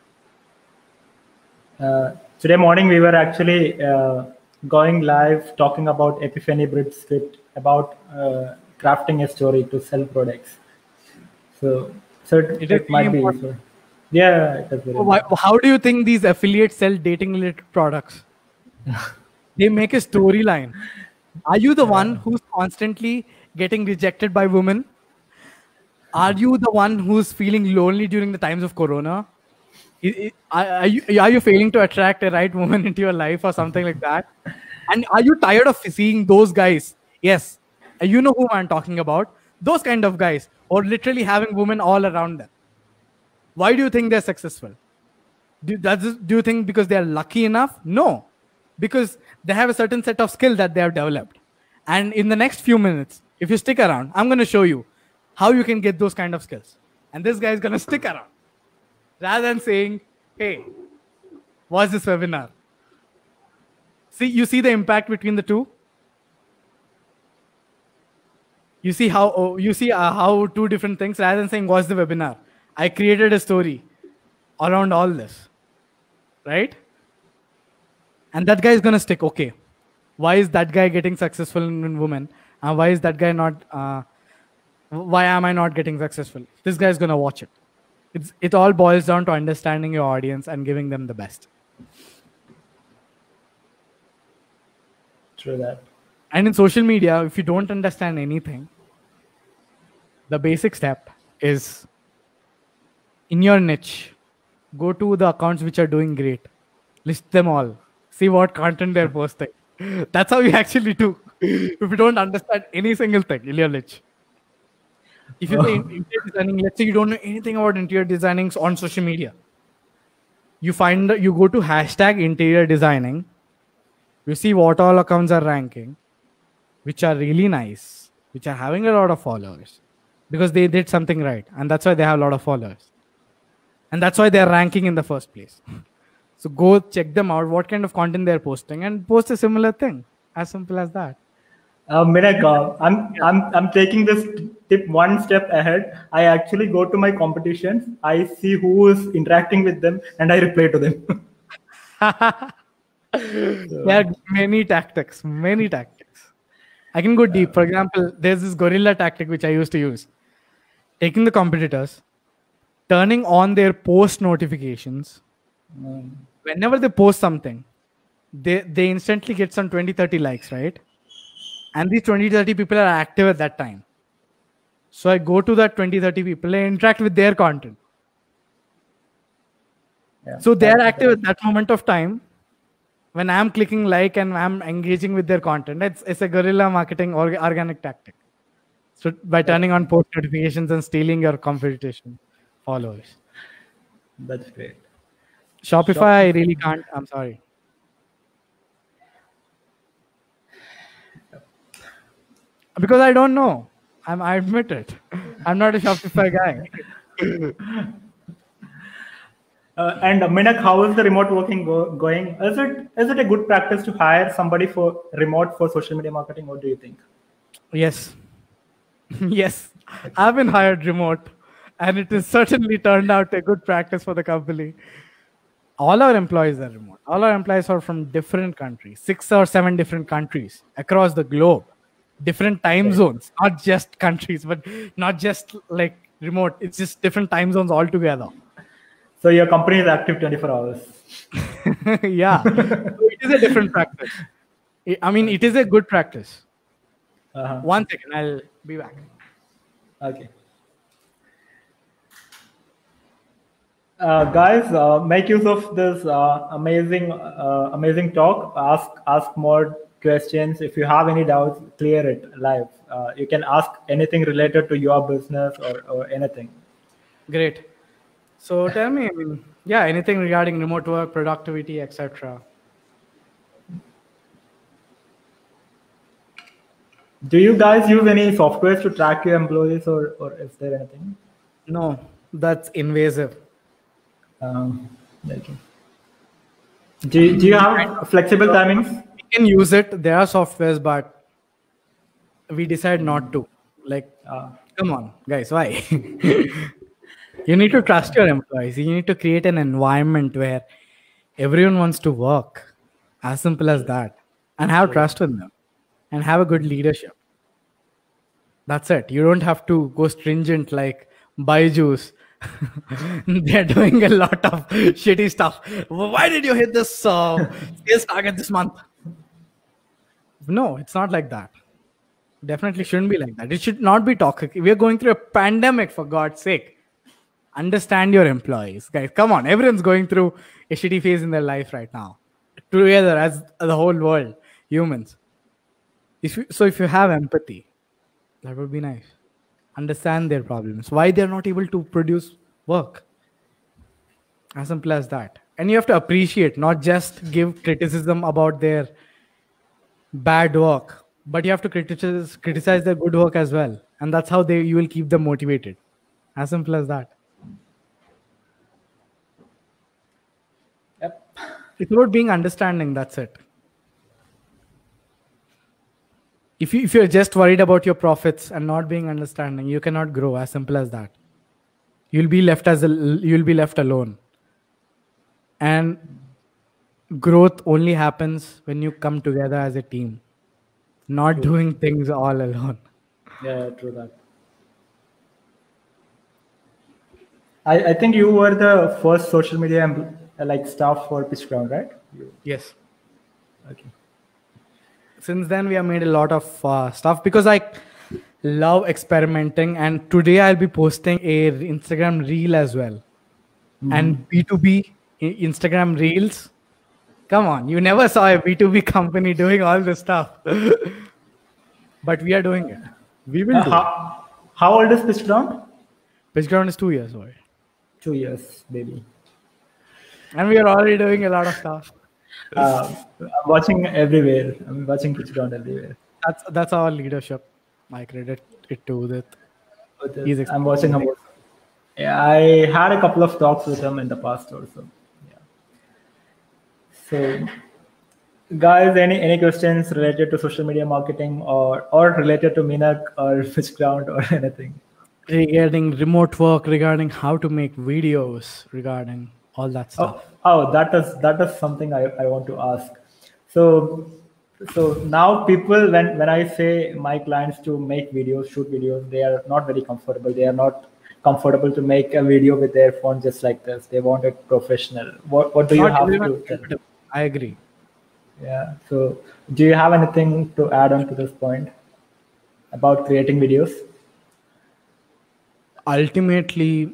S2: Uh, today morning, we were actually uh, going live talking about Epiphany Bridge script, about uh, crafting a story to sell products. So, so it,
S1: It
S2: it,
S1: is
S2: might
S1: really
S2: be.
S1: important.
S2: So, yeah, it is very
S1: So why,
S2: important.
S1: how do you think these affiliates sell dating related products? They make a storyline. Are you the one who's constantly getting rejected by women? Are you the one who's feeling lonely during the times of Corona? I- I- Are you, are you failing to attract a right woman into your life or something like that? And are you tired of seeing those guys? Yes, you know who I'm talking about. Those kind of guys, or literally having women all around them. Why do you think they're successful? Do, does, do you think because they're lucky enough? No, because they have a certain set of skill that they have developed. And in the next few minutes, if you stick around, I'm going to show you how you can get those kind of skills. And this guy is going to stick around rather than saying, hey, what's this webinar? See, you see the impact between the two? You see how oh, you see uh, how two different things, rather than saying what's the webinar, I created a story around all this, right? And that guy is going to stick. Okay, why is that guy getting successful in women, and why is that guy not uh, why am I not getting successful? This guy is going to watch it. It's, it all boils down to understanding your audience and giving them the best.
S2: True that.
S1: And in social media, if you don't understand anything, the basic step is, in your niche, go to the accounts which are doing great, list them all, see what content they're posting. That's how you actually do. If you don't understand any single thing in your niche. If you say interior designing, let's say you don't know anything about interior designing on social media. You find that you go to hashtag interior designing, you see what all accounts are ranking, which are really nice, which are having a lot of followers, because they did something right, and that's why they have a lot of followers, and that's why they're ranking in the first place. So go check them out, what kind of content they're posting, and post a similar thing. As simple as that.
S2: Uh, Minak, uh, I'm I'm I'm taking this tip one step ahead. I actually go to my competitions. I see who is interacting with them, and I reply to them.
S1: There are many tactics, many tactics. I can go deep. For example, there's this guerrilla tactic which I used to use. Taking the competitors, turning on their post notifications.
S2: Mm.
S1: Whenever they post something, they, they instantly get some twenty, thirty likes, right? And these twenty, thirty people are active at that time. So I go to that twenty, thirty people and interact with their content.
S2: Yeah,
S1: So they're
S2: that's
S1: active at that moment of time. When I'm clicking like and I'm engaging with their content, it's, it's a guerrilla marketing or organic tactic. So by turning on post notifications and stealing your competition followers.
S2: That's great.
S1: Shopify,
S2: Shopify.
S1: I really can't. I'm sorry. Because I don't know. I'm, I admit it. I'm not a Shopify guy.
S2: Uh, and uh, Minak, how is the remote working go- going? Is it is it a good practice to hire somebody for remote for social media marketing? What do you think?
S1: Yes. Yes. I've been hired remote, and it has certainly turned out a good practice for the company. All our employees are remote. All our employees are from different countries, six or seven different countries across the globe, different time
S2: Okay.
S1: zones, not just countries, but not just like remote. It's just different time zones altogether.
S2: So your company is active twenty-four hours.
S1: Yeah. So it is a different practice. I- I mean, it is a good practice.
S2: Uh-huh.
S1: One second, I'll be back.
S2: Okay. Uh, guys, uh, make use of this uh, amazing, uh, amazing talk. Ask, ask more questions. If you have any doubts, clear it live. Uh, you can ask anything related to your business or, or anything.
S1: Great. So tell me, I mean, yeah, anything regarding remote work, productivity, et cetera.
S2: Do you guys use any softwares to track your employees, or or is there anything?
S1: No, that's invasive.
S2: Um, okay. Do, do you have flexible timings?
S1: We can use it. There are softwares, but we decide not to. Like,
S2: Uh,
S1: come on, guys, why? You need to trust your employees. You need to create an environment where everyone wants to work. As simple as that. And have trust in them. And have a good leadership. That's it. You don't have to go stringent like Byju's. They're doing a lot of shitty stuff. Why did you hit this uh, sales target this month? No, it's not like that. Definitely shouldn't be like that. It should not be toxic. We are going through a pandemic, for God's sake. Understand your employees, guys. Come on, everyone's going through a shitty phase in their life right now. Together as the whole world, humans. If you, so if you have empathy, that would be nice. Understand their problems, why they're not able to produce work. As simple as that. And you have to appreciate, not just give criticism about their bad work, but you have to criticize criticize their good work as well. And that's how they you will keep them motivated. As simple as that.
S2: yep.
S1: It's about being understanding, that's it. If you if you're just worried about your profits and not being understanding, you cannot grow. As simple as that. You'll be left as a you'll be left alone. And growth only happens when you come together as a team, not true. Doing things all alone.
S2: Yeah, true that. I, I think you were the first social media like staff for PitchGround, right?
S1: Yes.
S2: Okay.
S1: Since then, we have made a lot of uh, stuff because I love experimenting. And today I'll be posting a Instagram reel as well. Mm-hmm. And B two B Instagram reels. Come on, you never saw a B two B company doing all this stuff. But we are doing it. We will uh, do
S2: how, it. How old is PitchGround?
S1: PitchGround is two years old.
S2: Two years, baby.
S1: And we are already doing a lot of stuff.
S2: Uh, I'm watching everywhere. I'm watching PitchGround everywhere.
S1: That's that's our leadership. I credit it to that.
S2: He's I'm watching him. Yeah, I had a couple of talks with him in the past also. Yeah. So, guys, any any questions related to social media marketing or or related to Minak or PitchGround or anything?
S1: Regarding remote work, regarding how to make videos, regarding all that stuff.
S2: Oh, oh that is that is something I, I want to ask. So so now people when, when I say my clients to make videos, shoot videos, they are not very comfortable. They are not comfortable to make a video with their phone just like this. They want it professional. What what do you have to tell?
S1: I agree.
S2: Yeah. So do you have anything to add on to this point about creating videos?
S1: Ultimately,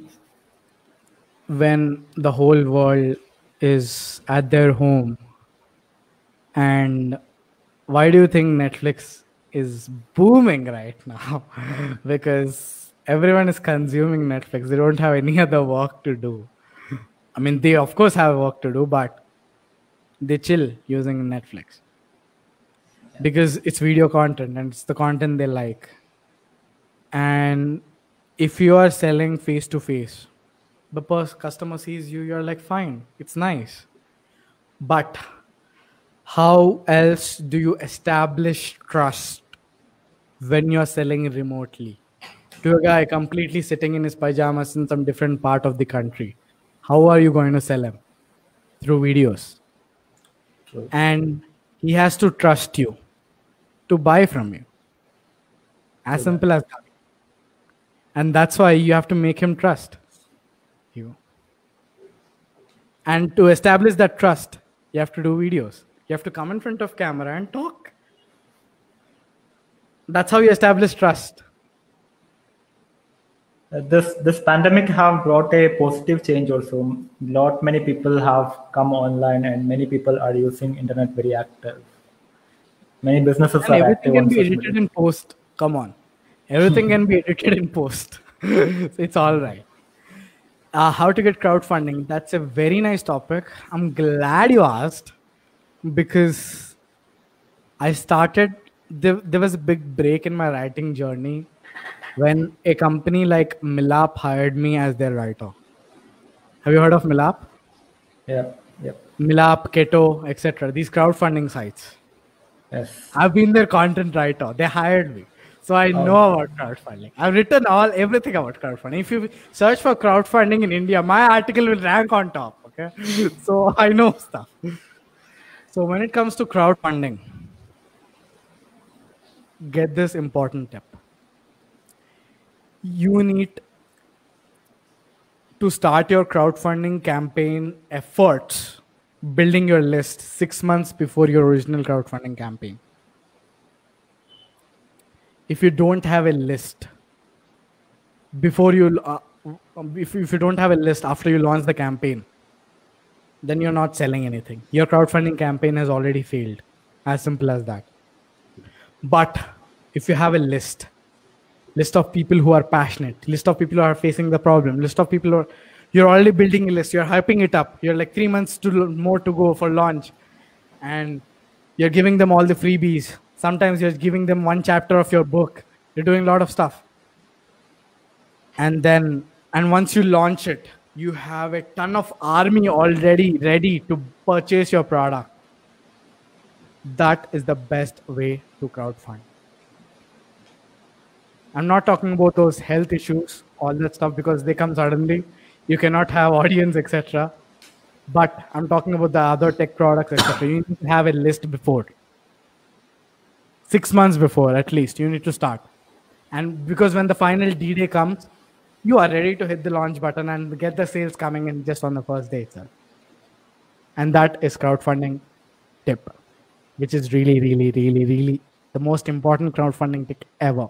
S1: when the whole world is at their home, and why do you think Netflix is booming right now? Because everyone is consuming Netflix. They don't have any other work to do. I mean, they of course have work to do, but they chill using Netflix because it's video content and it's the content they like. And if you are selling face to face, the person customer sees you, you're like, fine, it's nice. But how else do you establish trust when you're selling remotely to a guy completely sitting in his pajamas in some different part of the country? How are you going to sell him? Through videos. True. And he has to trust you to buy from you. As True. Simple as that. And that's why you have to make him trust you. And to establish that trust, you have to do videos. You have to come in front of camera and talk. That's how you establish trust.
S2: Uh, this this pandemic have brought a positive change also. Lot many people have come online and many people are using internet very active. Many businesses
S1: and
S2: are
S1: everything
S2: active
S1: can
S2: on
S1: be
S2: social
S1: edited
S2: media.
S1: in post. Come on. Everything can be edited in post. It's all right. Uh, how to get crowdfunding? That's a very nice topic. I'm glad you asked because I started there, there was a big break in my writing journey when a company like Milap hired me as their writer. Have you heard of Milap?
S2: Yeah. Yep.
S1: Milap, Keto, et cetera. These crowdfunding sites.
S2: Yes.
S1: I've been their content writer. They hired me. So I
S2: Oh.
S1: know about crowdfunding. I've written all everything about crowdfunding. If you search for crowdfunding in India, my article will rank on top. Okay. So I know stuff. So when it comes to crowdfunding, get this important tip. You need to start your crowdfunding campaign efforts building your list six months before your original crowdfunding campaign. If you don't have a list before you, uh, if, if you don't have a list after you launch the campaign, then you're not selling anything. Your crowdfunding campaign has already failed. As simple as that. But if you have a list, list of people who are passionate, list of people who are facing the problem, list of people who are, you're already building a list, you're hyping it up, you're like three months to more to go for launch, and you're giving them all the freebies. Sometimes you're giving them one chapter of your book. You're doing a lot of stuff. And then, and once you launch it, you have a ton of army already ready to purchase your product. That is the best way to crowdfund. I'm not talking about those health issues, all that stuff, because they come suddenly. You cannot have audience, et cetera. But I'm talking about the other tech products, et cetera. You need to have a list before. Six months before, at least, you need to start. And because when the final D-Day comes, you are ready to hit the launch button and get the sales coming in just on the first day itself. And that is crowdfunding tip, which is really, really, really, really the most important crowdfunding tip ever.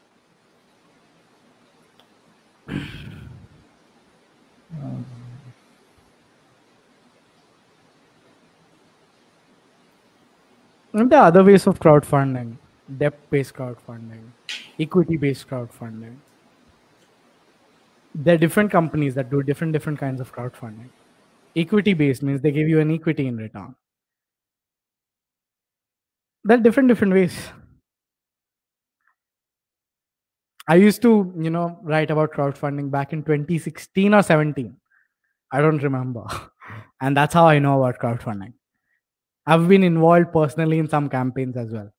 S1: And the other ways of crowdfunding, debt-based crowdfunding, equity-based crowdfunding. There are different companies that do different different kinds of crowdfunding. Equity-based means they give you an equity in return. There are different different ways. I used to, you know, write about crowdfunding back in twenty sixteen or seventeen. I don't remember. And that's how I know about crowdfunding. I've been involved personally in some campaigns as well.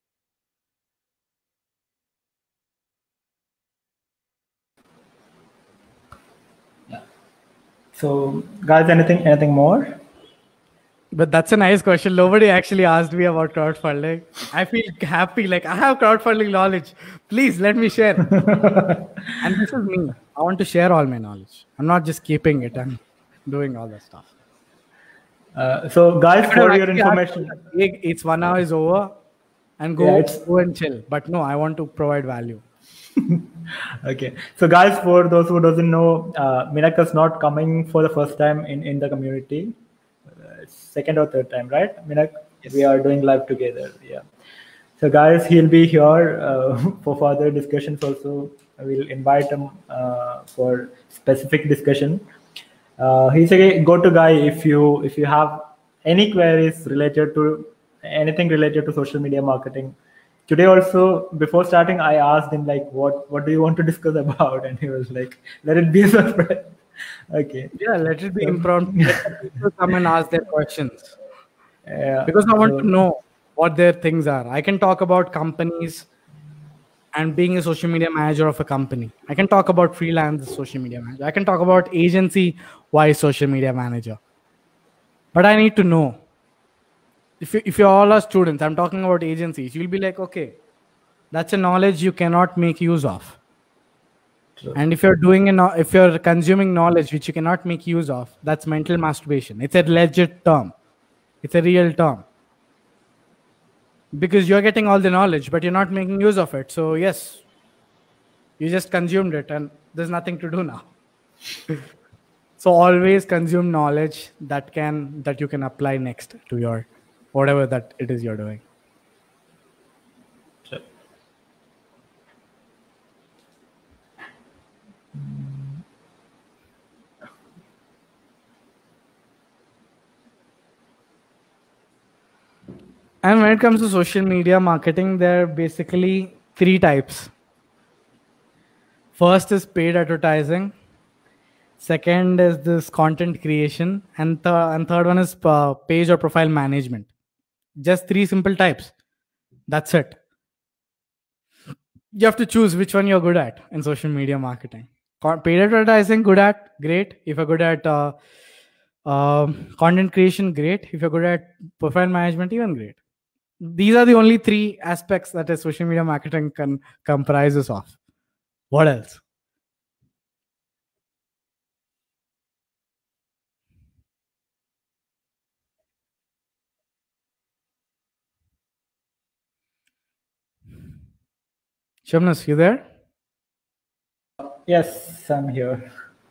S2: So, guys, anything anything more?
S1: But that's a nice question. Nobody actually asked me about crowdfunding. I feel happy. Like, I have crowdfunding knowledge. Please let me share. And this is me. I want to share all my knowledge. I'm not just keeping it. I'm doing all the stuff.
S2: Uh, so, guys, for your information,
S1: it's one hour is over, and go,
S2: yeah,
S1: go and chill. But no, I want to provide value.
S2: Okay, so guys, for those who doesn't know, uh, Minak is not coming for the first time in in the community. Uh, second or third time, right? Minak, yes. We are doing live together. Yeah. So, guys, he'll be here uh, for further discussions. Also, we'll invite him uh, for specific discussion. Uh, he's a go-to guy if you if you have any queries related to anything related to social media marketing. Today also, before starting, I asked him like, what what do you want to discuss about? And he was like, let it be a surprise. Okay.
S1: Yeah, let it be impromptu. Come and ask their questions.
S2: Yeah,
S1: because I want
S2: so,
S1: to know what their things are. I can talk about companies and being a social media manager of a company. I can talk about freelance social media manager. I can talk about agency wise social media manager. But I need to know. If you, if you all are students, I'm talking about agencies, you'll be like, okay, that's a knowledge you cannot make use of. True. And if you're doing a, if you're consuming knowledge which you cannot make use of, that's mental masturbation. It's a legit term. It's a real term. Because you're getting all the knowledge, but you're not making use of it. So yes, you just consumed it and there's nothing to do now. So always consume knowledge that can that you can apply next to your whatever that it is you're doing.
S2: Sure.
S1: And when it comes to social media marketing, there are basically three types. First is paid advertising. Second is this content creation. And, th- and third one is uh, page or profile management. Just three simple types. That's it. You have to choose which one you're good at in social media marketing. Con- paid advertising, good at, great. If you're good at uh, uh, content creation, great. If you're good at profile management, even great. These are the only three aspects that a social media marketing can comprises of. What else? Shamnas, you there?
S2: Yes, I'm here.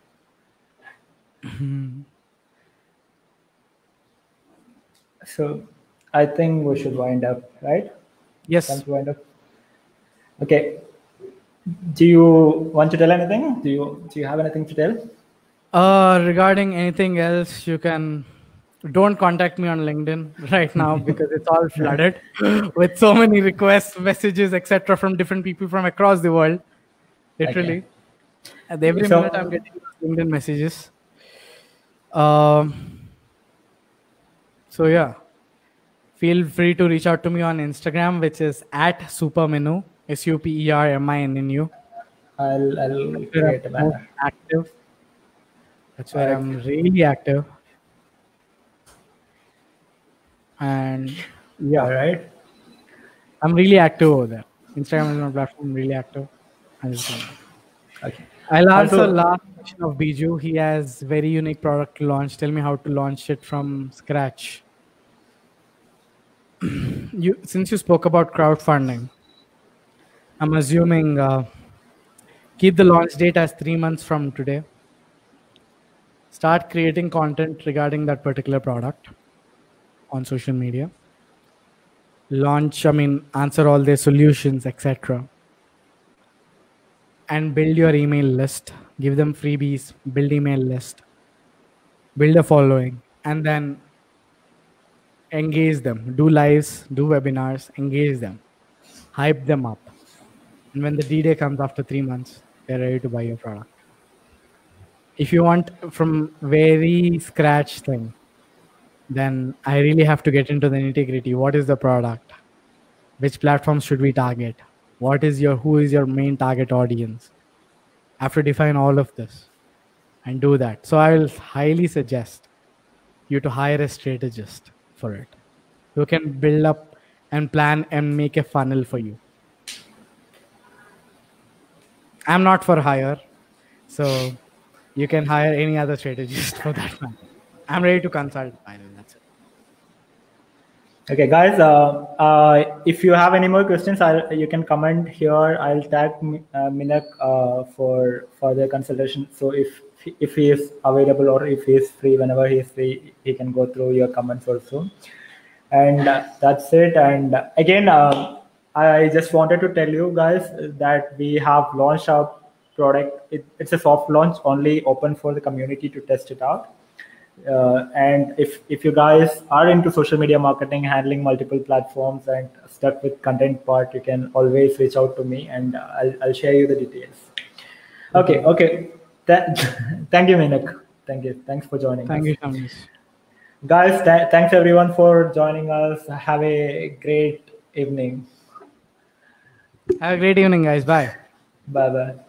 S2: So I think we should wind up, right?
S1: Yes.
S2: Time to wind up. Okay. Do you want to tell anything? Do you do you have anything to tell?
S1: Uh, regarding anything else, you can don't contact me on LinkedIn right now because it's all flooded with so many requests, messages, et cetera from different people from across the world. Literally,
S2: Okay.
S1: at every
S2: So-
S1: minute I'm getting LinkedIn messages. Um. So yeah, feel free to reach out to me on Instagram, which is at superminu, S U P E R M I N N U.
S2: I'll I'll create a
S1: I'm most
S2: banner.
S1: active. That's where I'm really active. And yeah,
S2: All right.
S1: I'm really active over there. Instagram is my platform. I'm really active. I'm just going.
S2: Okay.
S1: I'll answer
S2: Also-
S1: last question of Biju. He has very unique product to launch. Tell me how to launch it from scratch. you since you spoke about crowdfunding, I'm assuming uh, keep the launch date as three months from today. Start creating content regarding that particular product on social media. Launch, I mean, answer all their solutions, et cetera. And build your email list. Give them freebies. Build email list. Build a following, and then engage them. Do lives. Do webinars. Engage them. Hype them up. And when the D-Day comes after three months, they're ready to buy your product. If you want from very scratch thing, then I really have to get into the nitty-gritty. What is the product? Which platforms should we target? What is your, who is your main target audience? I have to define all of this and do that. So I will highly suggest you to hire a strategist for it who can build up and plan and make a funnel for you. I'm not for hire, so you can hire any other strategist for that matter. I'm ready to consult. By the way, that's it.
S2: Okay, guys. Uh, uh, if you have any more questions, I'll, you can comment here. I'll tag uh, Minak uh, for further consultation. So if if he is available or if he is free, whenever he is free, he can go through your comments also. And uh, that's it. And uh, again, uh, I just wanted to tell you guys that we have launched our product. It, it's a soft launch, only open for the community to test it out. Uh, and if if you guys are into social media marketing, handling multiple platforms, and stuck with content part, you can always reach out to me, and I'll I'll share you the details. Okay, okay. Th- thank you, Minak. Thank you. Thanks for joining.
S1: Thank
S2: us.
S1: you, Shamish.
S2: Guys, th- thanks everyone for joining us. Have a great evening.
S1: Have a great evening, guys. Bye.
S2: Bye bye.